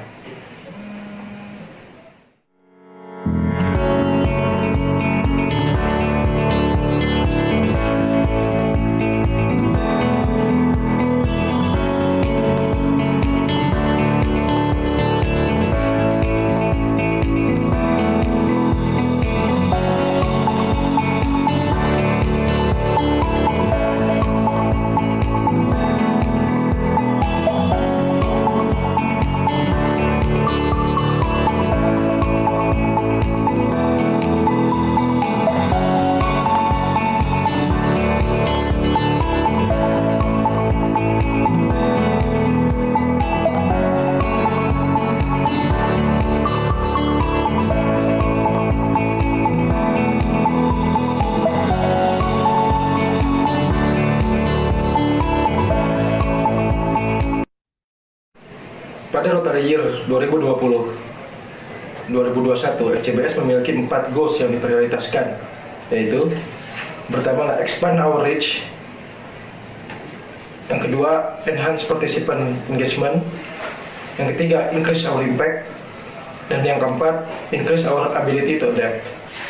pada Rotary Year dua ribu dua puluh dua ribu dua puluh satu, R C B S memiliki empat goals yang diprioritaskan, yaitu pertama expand our reach, yang kedua enhance participant engagement, yang ketiga increase our impact, dan yang keempat increase our ability to adapt.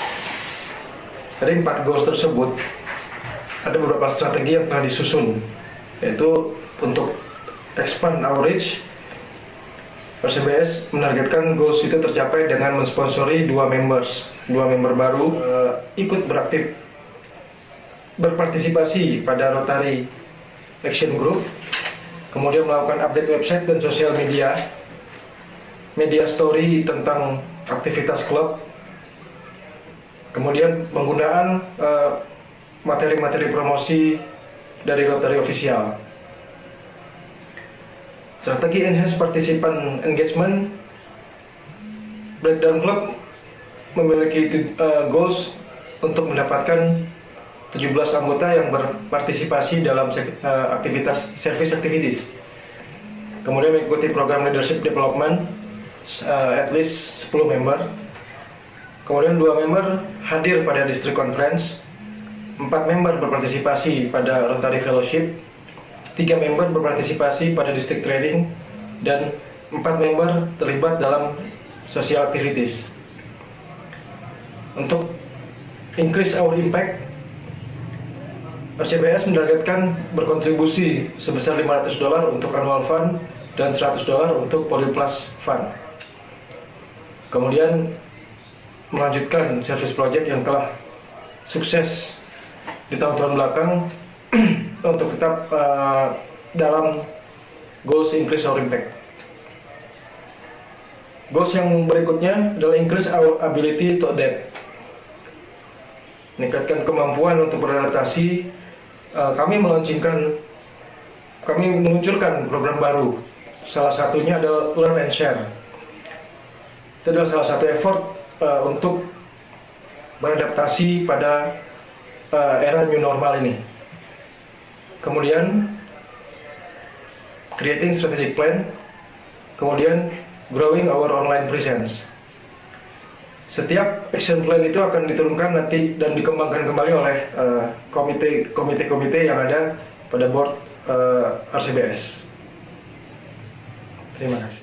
Dari empat goals tersebut ada beberapa strategi yang telah disusun, yaitu untuk expand our reach, R C B S menargetkan goals itu tercapai dengan mensponsori dua members, dua member baru uh, ikut beraktif berpartisipasi pada Rotary Action Group, kemudian melakukan update website dan sosial media, media story tentang aktivitas klub, kemudian penggunaan uh, materi-materi promosi dari Rotary Official. Strategi enhance participant engagement, Breakdown Club memiliki uh, goals untuk mendapatkan tujuh belas anggota yang berpartisipasi dalam uh, aktivitas service activities. Kemudian mengikuti program leadership development, uh, at least sepuluh member. Kemudian dua member hadir pada district conference, empat member berpartisipasi pada Rotary Fellowship, tiga member berpartisipasi pada district training, dan empat member terlibat dalam social activities. Untuk increase our impact, R C B S menargetkan berkontribusi sebesar lima ratus dolar untuk annual fund dan seratus dolar untuk Polyplus fund. Kemudian melanjutkan service project yang telah sukses di tahun-tahun belakang untuk tetap uh, dalam goals increase our impact. Goals yang berikutnya adalah increase our ability to adapt, meningkatkan kemampuan untuk beradaptasi. Uh, kami meluncurkan, kami meluncurkan program baru. Salah satunya adalah Learn and Share. Itu adalah salah satu effort uh, untuk beradaptasi pada uh, era new normal ini. Kemudian creating strategic plan, kemudian growing our online presence. Setiap action plan itu akan diturunkan nanti dan dikembangkan kembali oleh uh, komite komite-komite yang ada pada board uh, R C B S. Terima kasih.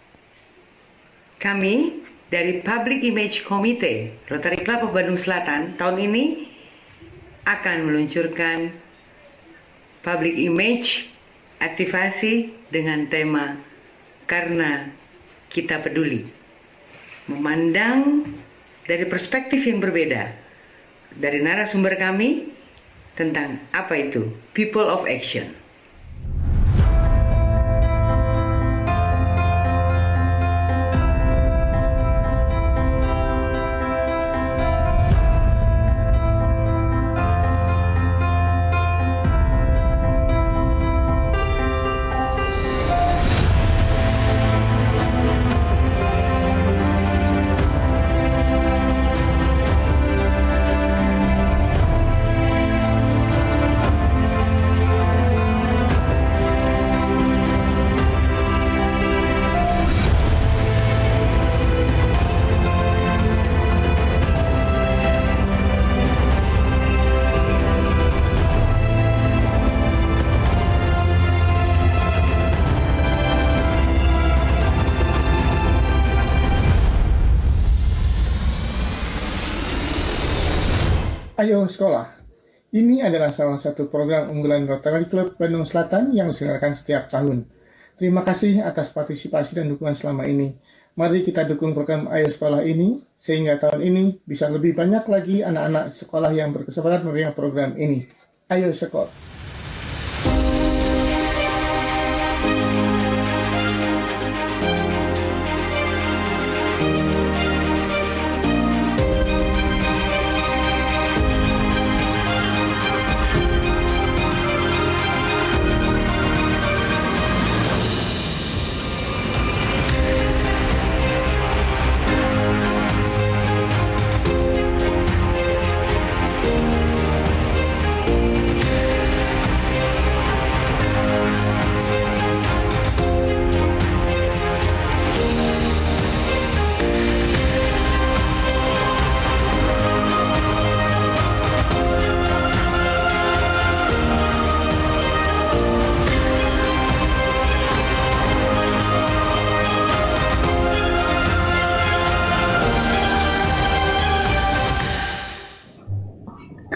Kami dari Public Image Committee Rotary Club of Bandung Selatan tahun ini akan meluncurkan public image aktivasi dengan tema Karena Kita Peduli, memandang dari perspektif yang berbeda dari narasumber kami tentang apa itu people of action. Ayo Sekolah. Ini adalah salah satu program unggulan Rotary Club Bandung Selatan yang diselenggarakan setiap tahun. Terima kasih atas partisipasi dan dukungan selama ini. Mari kita dukung program Ayo Sekolah ini, sehingga tahun ini bisa lebih banyak lagi anak-anak sekolah yang berkesempatan menerima program ini. Ayo Sekolah.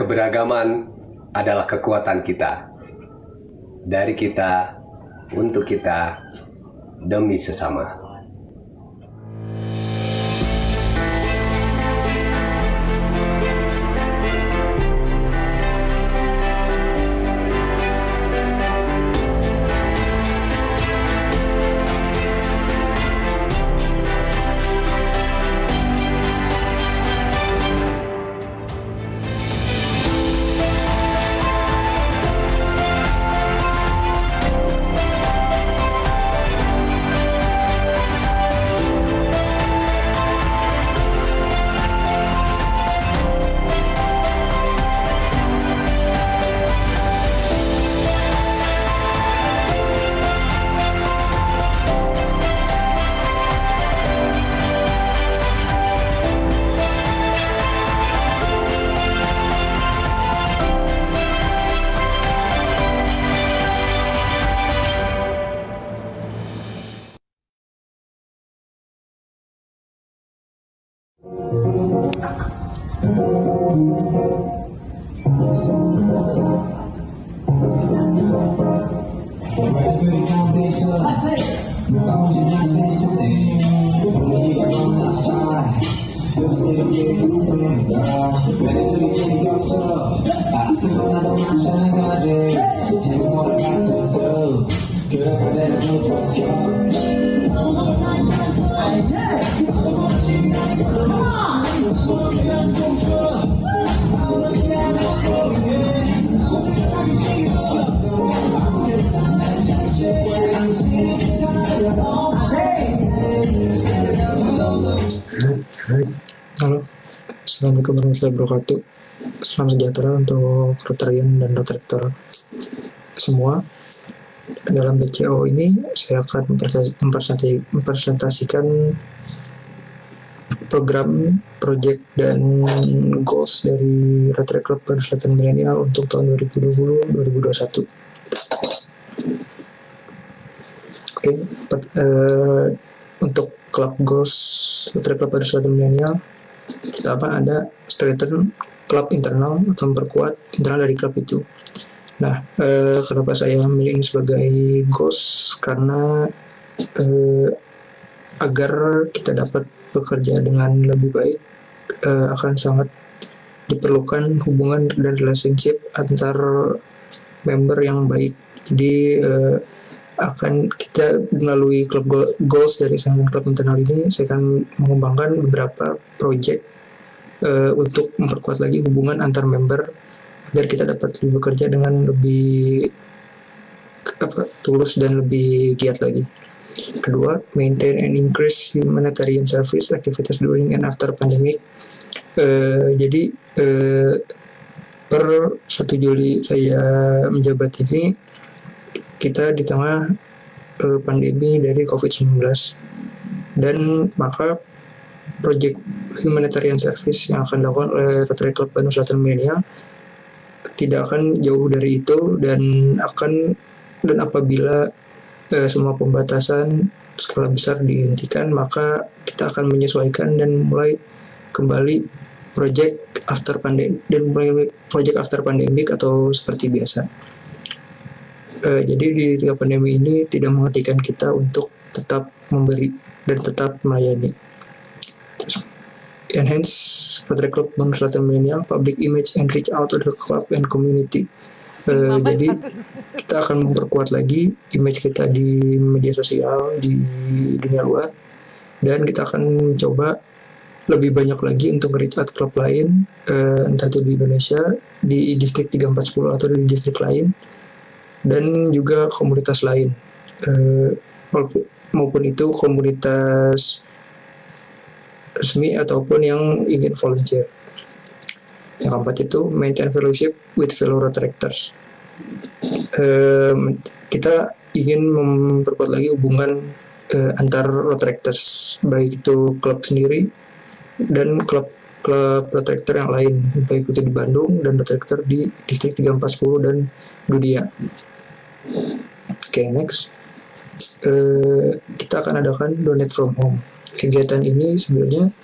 Keberagaman adalah kekuatan kita. Dari kita, untuk kita, demi sesama. Halo, Assalamualaikum warahmatullahi wabarakatuh. Salam sejahtera untuk Rotarian dan Rotarektor semua. Dalam B C O ini saya akan mempresentasikan program, project, dan goals dari Rotary Club Bandung Selatan Milenial untuk tahun dua ribu dua puluh sampai dua ribu dua puluh satu. Oke, okay, uh, untuk Club Goals Rotary Club Bandung Selatan Milenial, pertama ada strengthen klub internal atau memperkuat internal dari klub itu. Nah, eh, kenapa saya memilih ini sebagai goals? Karena eh, agar kita dapat bekerja dengan lebih baik, eh, akan sangat diperlukan hubungan dan relationship antar member yang baik. Jadi eh, akan kita melalui klub goals dari sang klub internal ini, saya akan mengembangkan beberapa project uh, untuk memperkuat lagi hubungan antar member agar kita dapat lebih bekerja dengan lebih apa, tulus dan lebih giat lagi. Kedua, maintain and increase humanitarian service activities during and after pandemic. Uh, jadi uh, per satu Juli saya menjabat ini, kita di tengah uh, pandemi dari covid sembilan belas, dan maka proyek humanitarian service yang akan dilakukan oleh Rotary Club Bandung Selatan Milenial tidak akan jauh dari itu, dan akan dan apabila uh, semua pembatasan skala besar dihentikan, maka kita akan menyesuaikan dan mulai kembali proyek after pandemic dan mulai proyek after pandemic atau seperti biasa. Uh, jadi di tengah pandemi ini tidak menghentikan kita untuk tetap memberi dan tetap melayani. Enhance Rotary Club Bandung Selatan Milenial public image and reach out to the club and community. Uh, jadi kita akan memperkuat lagi image kita di media sosial, di dunia luar, dan kita akan mencoba lebih banyak lagi untuk reach out klub lain, uh, entah itu di Indonesia, di distrik tiga empat sepuluh atau di distrik lain, dan juga komunitas lain, uh, maupun itu komunitas resmi ataupun yang ingin volunteer. Yang keempat itu maintain fellowship with fellow Rotarectors. Uh, kita ingin memperkuat lagi hubungan uh, antar Rotarectors, baik itu klub sendiri dan klub klub Rotarector yang lain, baik itu di Bandung dan Rotarector di distrik tiga empat sepuluh dan dunia. Oke, okay, next. Uh, kita akan adakan donate from home. Kegiatan ini sebenarnya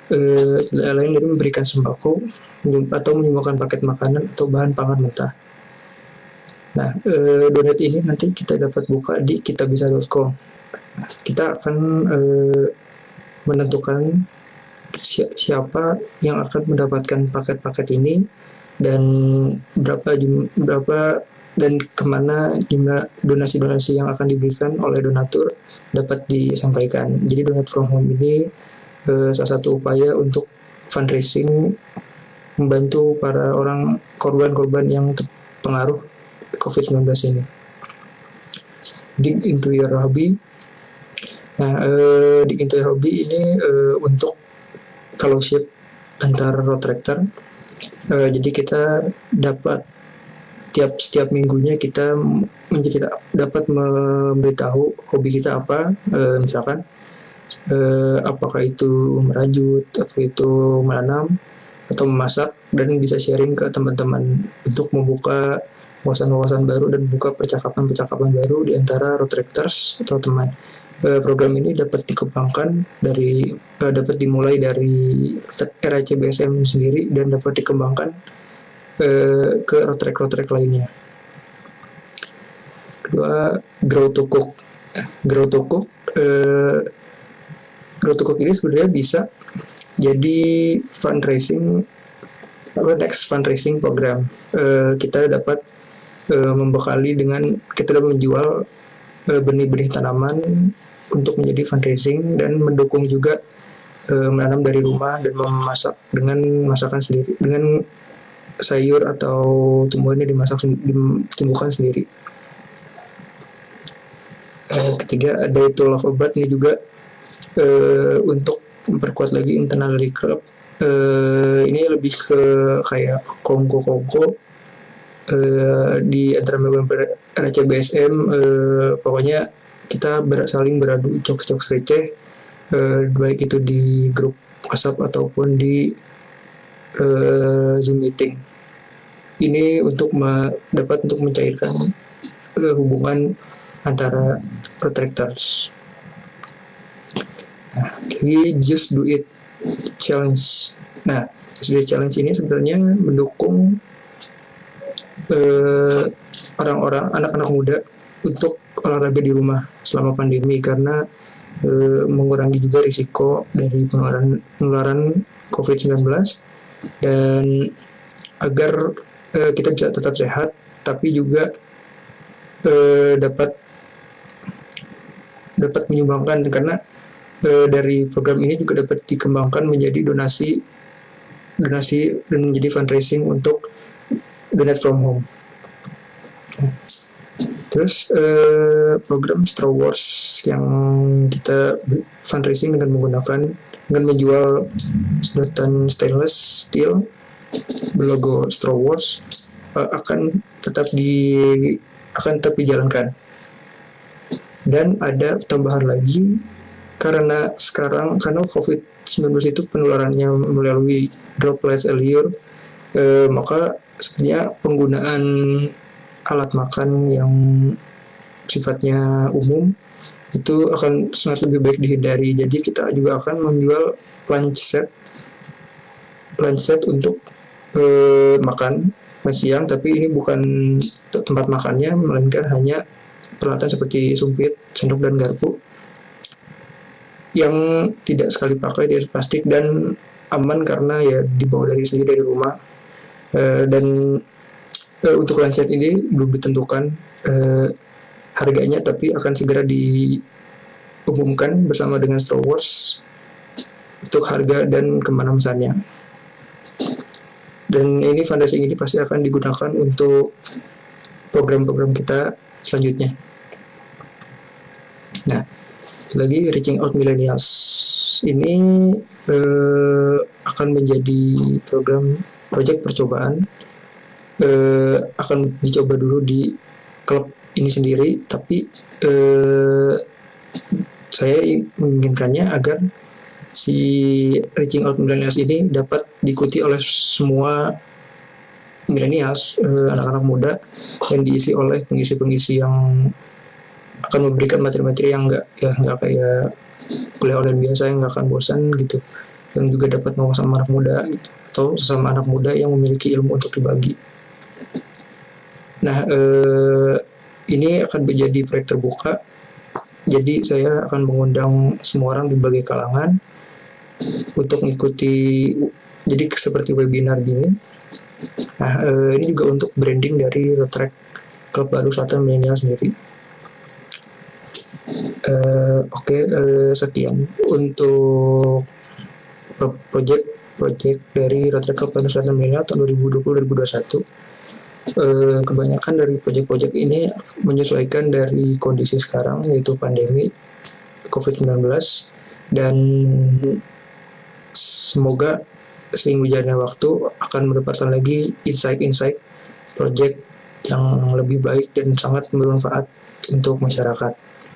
eh, tidak lain dari memberikan sembako atau menyumbangkan paket makanan atau bahan pangan mentah. Nah, eh, donat ini nanti kita dapat buka di kitabisa dot com. Kita akan eh, menentukan si- siapa yang akan mendapatkan paket-paket ini dan berapa jum- berapa dan kemana jumlah donasi-donasi yang akan diberikan oleh donatur dapat disampaikan. Jadi Donate from Home ini eh, salah satu upaya untuk fundraising membantu para orang korban-korban yang terpengaruh covid sembilan belas ini. Dig into your hobby. Nah, eh, Dig into your hobby ini eh, untuk fellowship antar Rotractor. Eh, jadi kita dapat tiap setiap minggunya kita menjadi dapat memberitahu hobi kita apa, eh, misalkan eh, apakah itu merajut, apakah itu menanam atau memasak, dan bisa sharing ke teman-teman untuk membuka wawasan-wawasan baru dan buka percakapan-percakapan baru di antara Rotractors atau teman. Eh, program ini dapat dikembangkan dari eh, dapat dimulai dari R A C B S M sendiri dan dapat dikembangkan eh, ke Rotrac-Rotrac lainnya. Kedua, Grow to Cook. Eh, Grow to Cook eh, Grow to Cook ini sebenarnya bisa jadi fundraising apa next fundraising program. Eh, kita dapat eh, membekali dengan kita dapat menjual eh, benih-benih tanaman untuk menjadi fundraising dan mendukung juga eh, menanam dari rumah dan memasak dengan masakan sendiri, dengan sayur atau tumbuhannya dimasak ditumbuhkan sendiri. Eh, ketiga ada itu Love Abad, ini juga eh, untuk memperkuat lagi internal dari klub. Eh, ini lebih ke kayak kongko-kongko eh, di antara member R A C B S M. Eh, pokoknya kita ber, saling beradu jokes-jokes receh, eh, baik itu di grup WhatsApp ataupun di eh, Zoom meeting. Ini untuk me, dapat untuk mencairkan eh, hubungan antara Rotractors. Nah, lagi Just Do It Challenge. Nah, Just Do It Challenge ini sebenarnya mendukung eh, orang-orang, anak-anak muda untuk olahraga di rumah selama pandemi karena eh, mengurangi juga risiko dari penularan, penularan covid sembilan belas dan agar eh, kita bisa tetap sehat tapi juga eh, dapat dapat menyumbangkan, karena eh, dari program ini juga dapat dikembangkan menjadi donasi donasi dan menjadi fundraising untuk Donate from Home. Terus eh, program Star Wars yang kita fundraising dengan menggunakan dengan menjual sedotan stainless steel berlogo Star Wars eh, akan tetap di akan tetap dijalankan. Dan ada tambahan lagi karena sekarang karena covid sembilan belas itu penularannya melalui droplets air, eh, maka sebenarnya penggunaan alat makan yang sifatnya umum itu akan sangat lebih baik dihindari. Jadi kita juga akan menjual lunch set, lunch set untuk eh, makan siang, tapi ini bukan tempat makannya, melainkan hanya peralatan seperti sumpit, sendok dan garpu yang tidak sekali pakai, tidak plastik dan aman karena ya dibawa dari sendiri dari rumah. Eh, dan Uh, untuk lunch set ini belum ditentukan uh, harganya, tapi akan segera diumumkan bersama dengan Star Wars untuk harga dan kemana mesannya. Dan ini fundraising ini pasti akan digunakan untuk program-program kita selanjutnya. Nah, lagi Reaching Out Millennials ini uh, akan menjadi program proyek percobaan. Uh, akan dicoba dulu di klub ini sendiri, tapi uh, saya menginginkannya agar si Reaching Out Millennials ini dapat diikuti oleh semua millennials, uh, anak-anak muda, yang diisi oleh pengisi-pengisi yang akan memberikan materi-materi yang enggak ya enggak kayak kuliah online biasa yang nggak akan bosan gitu. dan juga dapat ngomong sama anak muda gitu, atau sesama anak muda yang memiliki ilmu untuk dibagi. Nah, eh, ini akan menjadi proyek terbuka, jadi saya akan mengundang semua orang di berbagai kalangan untuk mengikuti, jadi seperti webinar gini. Nah, eh, ini juga untuk branding dari Rotary Klub Bandung Selatan Milenial sendiri. Uh, Oke, okay, uh, sekian untuk proyek-proyek dari Rotary Klub Bandung Selatan Milenial tahun dua ribu dua puluh sampai dua ribu dua puluh satu. Uh, kebanyakan dari proyek-proyek ini menyesuaikan dari kondisi sekarang, yaitu pandemi covid sembilan belas, dan semoga seiring berjalannya waktu akan mendapatkan lagi insight-insight proyek yang lebih baik dan sangat bermanfaat untuk masyarakat.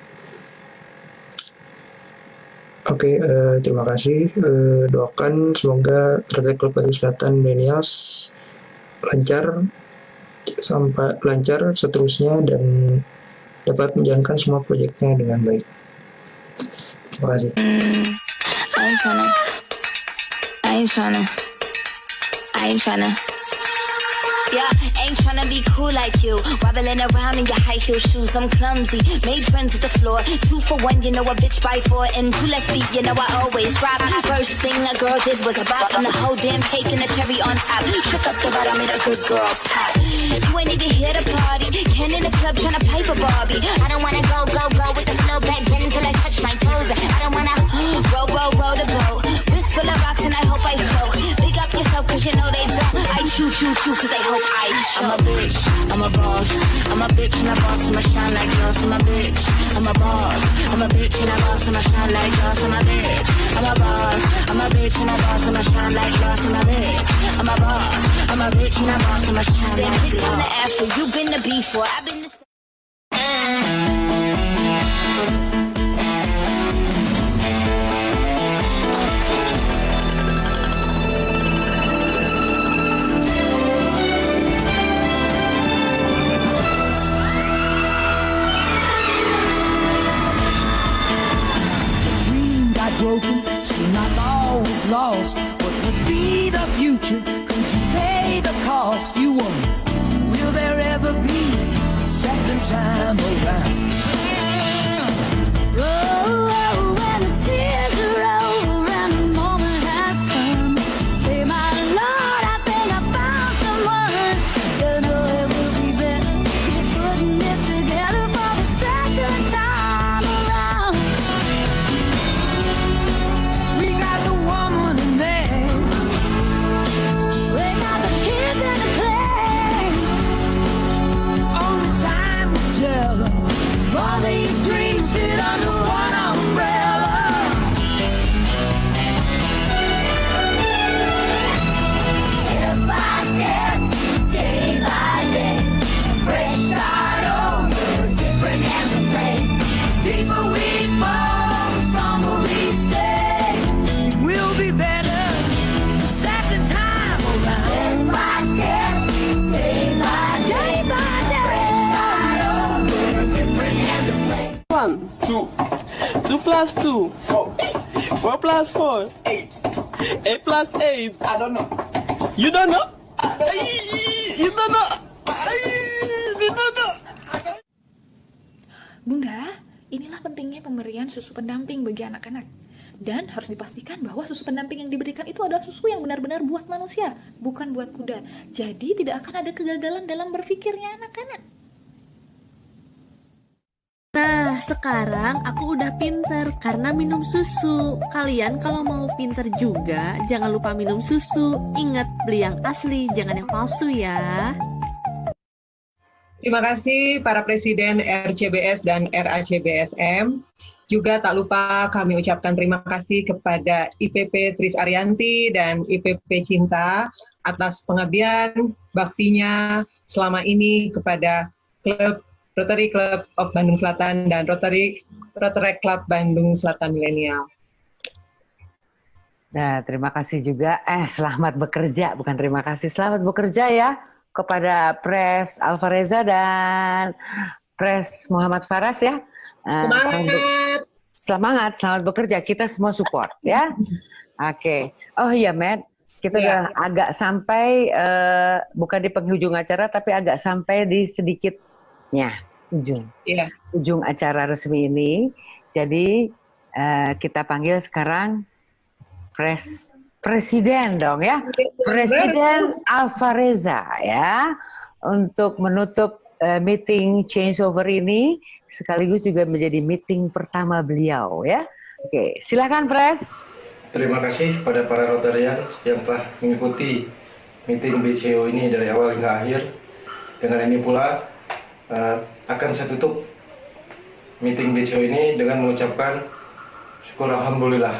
Oke, okay, uh, terima kasih. Uh, doakan semoga Rotary Klub Bandung Selatan Millennials lancar sampai lancar seterusnya dan dapat menjalankan semua proyeknya dengan baik. Terima kasih. I ain't tryna, I ain't tryna, I ain't tryna. Yeah, ain't tryna be cool like you. Wobbling around in your high heel shoes, I'm clumsy. Made friends with the floor. Two for one, you know a bitch by four. And two left feet, you know I always drop. First thing a girl did was a bop. And the whole damn cake and the cherry on top. Shook up the bottom, made a good girl pop. You ain't even here to party. Ken in the club tryna pipe a Barbie. I don't wanna go, go, go with the flow back then until I touch my toes. I don't wanna roll, roll, roll the boat. Wrist full of rocks and I hope I float. Big up yourself cause you know they don't. I chew, chew, chew cause they hope I show. I'm a bitch, I'm a boss. I'm a bitch and a boss, I'ma shine like glass. I'm a bitch, I'm a boss. I'm a bitch and a boss, I'ma shine like glass. I'm a bitch, I'm a boss. I'm a bitch and a boss, I'ma shine like glass. I'm a bitch, I'm a boss. I'm a bitch and a boss, I'ma shine like glass. Bitch on the after, you been the before, I've been the broken, seem like always lost. What would be the future? Could you pay the cost? You wonder, will there ever be a second time around? Oh, oh, when the tears are over and the moment has come, say, my Lord, I think I found someone. You know it will be better if you're putting it together for the second time around. We got the woman and man, we got the kids and the play. Only time will tell all these dreams fit under one umbrella. Step by step, day by day, fresh start over, different hands to play. Deeper we fall, stronger we stay. We'll be better the second time around. Step by step, day by day, by day. Fresh start over, different hands to play. One, two, two plus two, four, four plus four, eight, eight plus eight. I don't know. You don't know? You don't know? You don't know? Bunda, inilah pentingnya pemberian susu pendamping bagi anak-anak. Dan harus dipastikan bahwa susu pendamping yang diberikan itu adalah susu yang benar-benar buat manusia, bukan buat kuda. Jadi tidak akan ada kegagalan dalam berpikirnya anak-anak. Nah, sekarang aku udah pinter karena minum susu. Kalian kalau mau pinter juga, jangan lupa minum susu. Ingat, beli yang asli, jangan yang palsu ya. Terima kasih para Presiden R C B S dan R A C B S M. Juga tak lupa kami ucapkan terima kasih kepada I P P Tris Arianti dan I P P Cinta atas pengabdian baktinya selama ini kepada klub Rotary Club of Bandung Selatan dan Rotary Rotary Club Bandung Selatan Milenial. Nah, terima kasih juga. Eh, selamat bekerja, bukan terima kasih. Selamat bekerja ya kepada Pres Alvareza dan Pres Muhammad Faras ya. Uh, Semangat. Semangat, selamat bekerja. Kita semua support ya. Oke. Oh iya, Matt. Kita Iya. udah agak sampai, eh, bukan di penghujung acara, tapi agak sampai di sedikitnya ujung. Iya. Ujung acara resmi ini. Jadi eh, kita panggil sekarang pres presiden dong ya, Presiden Alvareza ya, untuk menutup eh, meeting changeover ini, sekaligus juga menjadi meeting pertama beliau ya. Oke, silakan Pres. Terima kasih pada para Rotarian yang telah mengikuti meeting B C O ini dari awal hingga akhir. Dengan ini pula uh, akan saya tutup meeting B C O ini dengan mengucapkan syukur alhamdulillah.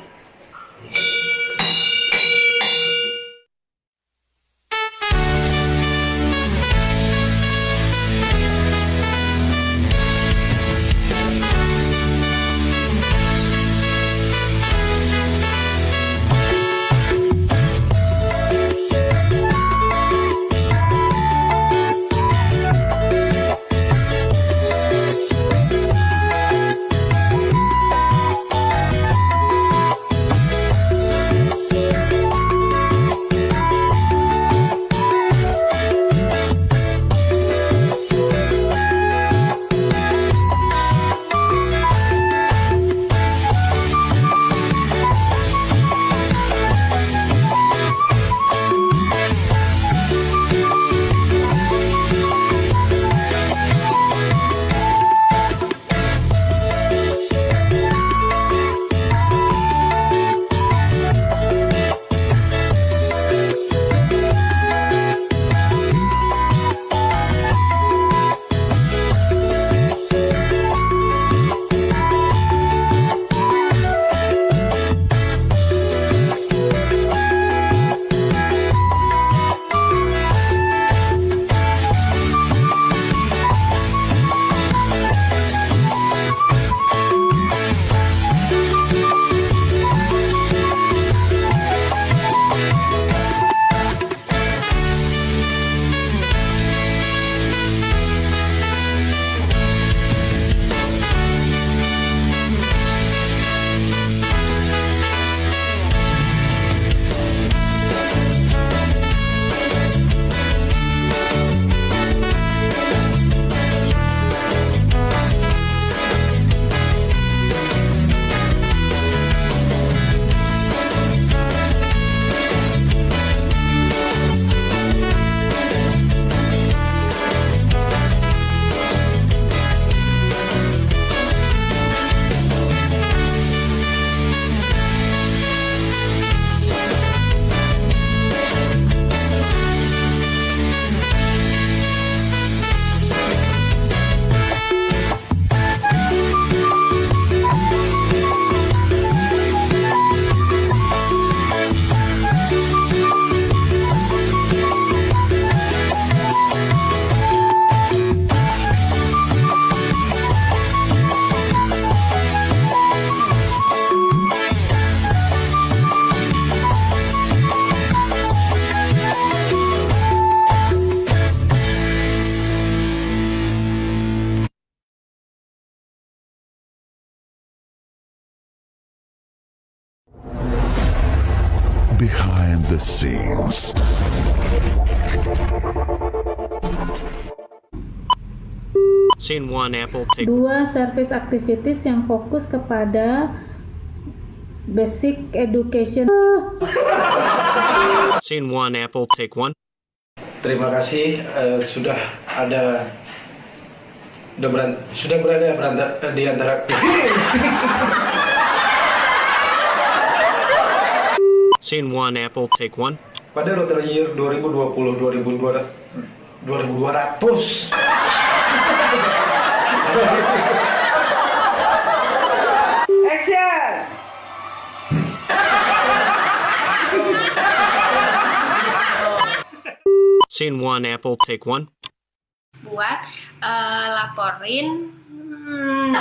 Behind the scenes. Scene one, Apple, take Dua service activities yang fokus kepada basic education. Scene one, Apple, take one. Terima kasih eh, sudah ada sudah, beran, sudah berada beranta, di antara Scene one, Apple, take one. pada Rotary Year dua ribu dua puluh dua ribu dua ratus. Action! Scene one, Apple, take one. Buat eh, laporin hmm,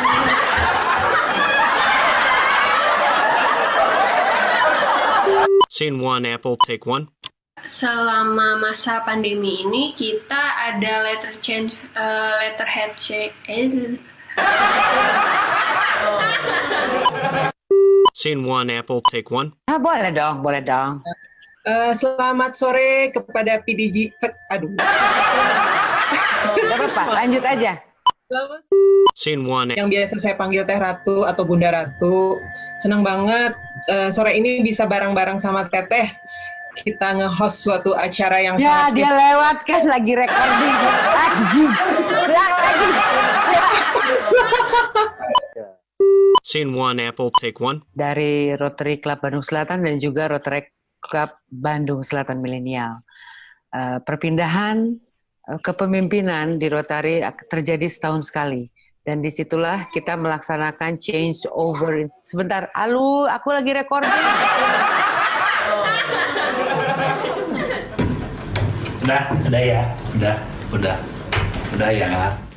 Scene one, Apple, take one. selama masa pandemi ini kita ada letter change, eh, letterhead change. Eh, Scene one, Apple, take one. Ah, boleh dong, boleh dong. Uh, selamat sore kepada P D G. Aduh. Gak apa-apa, lanjut aja. Selamat. Scene one. Yang biasa saya panggil Teh Ratu atau Bunda Ratu. Senang banget uh, sore ini bisa bareng-bareng sama Teteh. Kita nge-host suatu acara yang ya, sangat dia lewat kan lagi recording. Lagi. Lagi. Scene one, Apple, take one. Dari Rotary Club Bandung Selatan dan juga Rotary Club Bandung Selatan Milenial. Uh, perpindahan uh, kepemimpinan di Rotary terjadi setahun sekali. Dan disitulah kita melaksanakan change over. Sebentar, alu, aku lagi recording. Udah, udah ya, udah, udah, udah ya.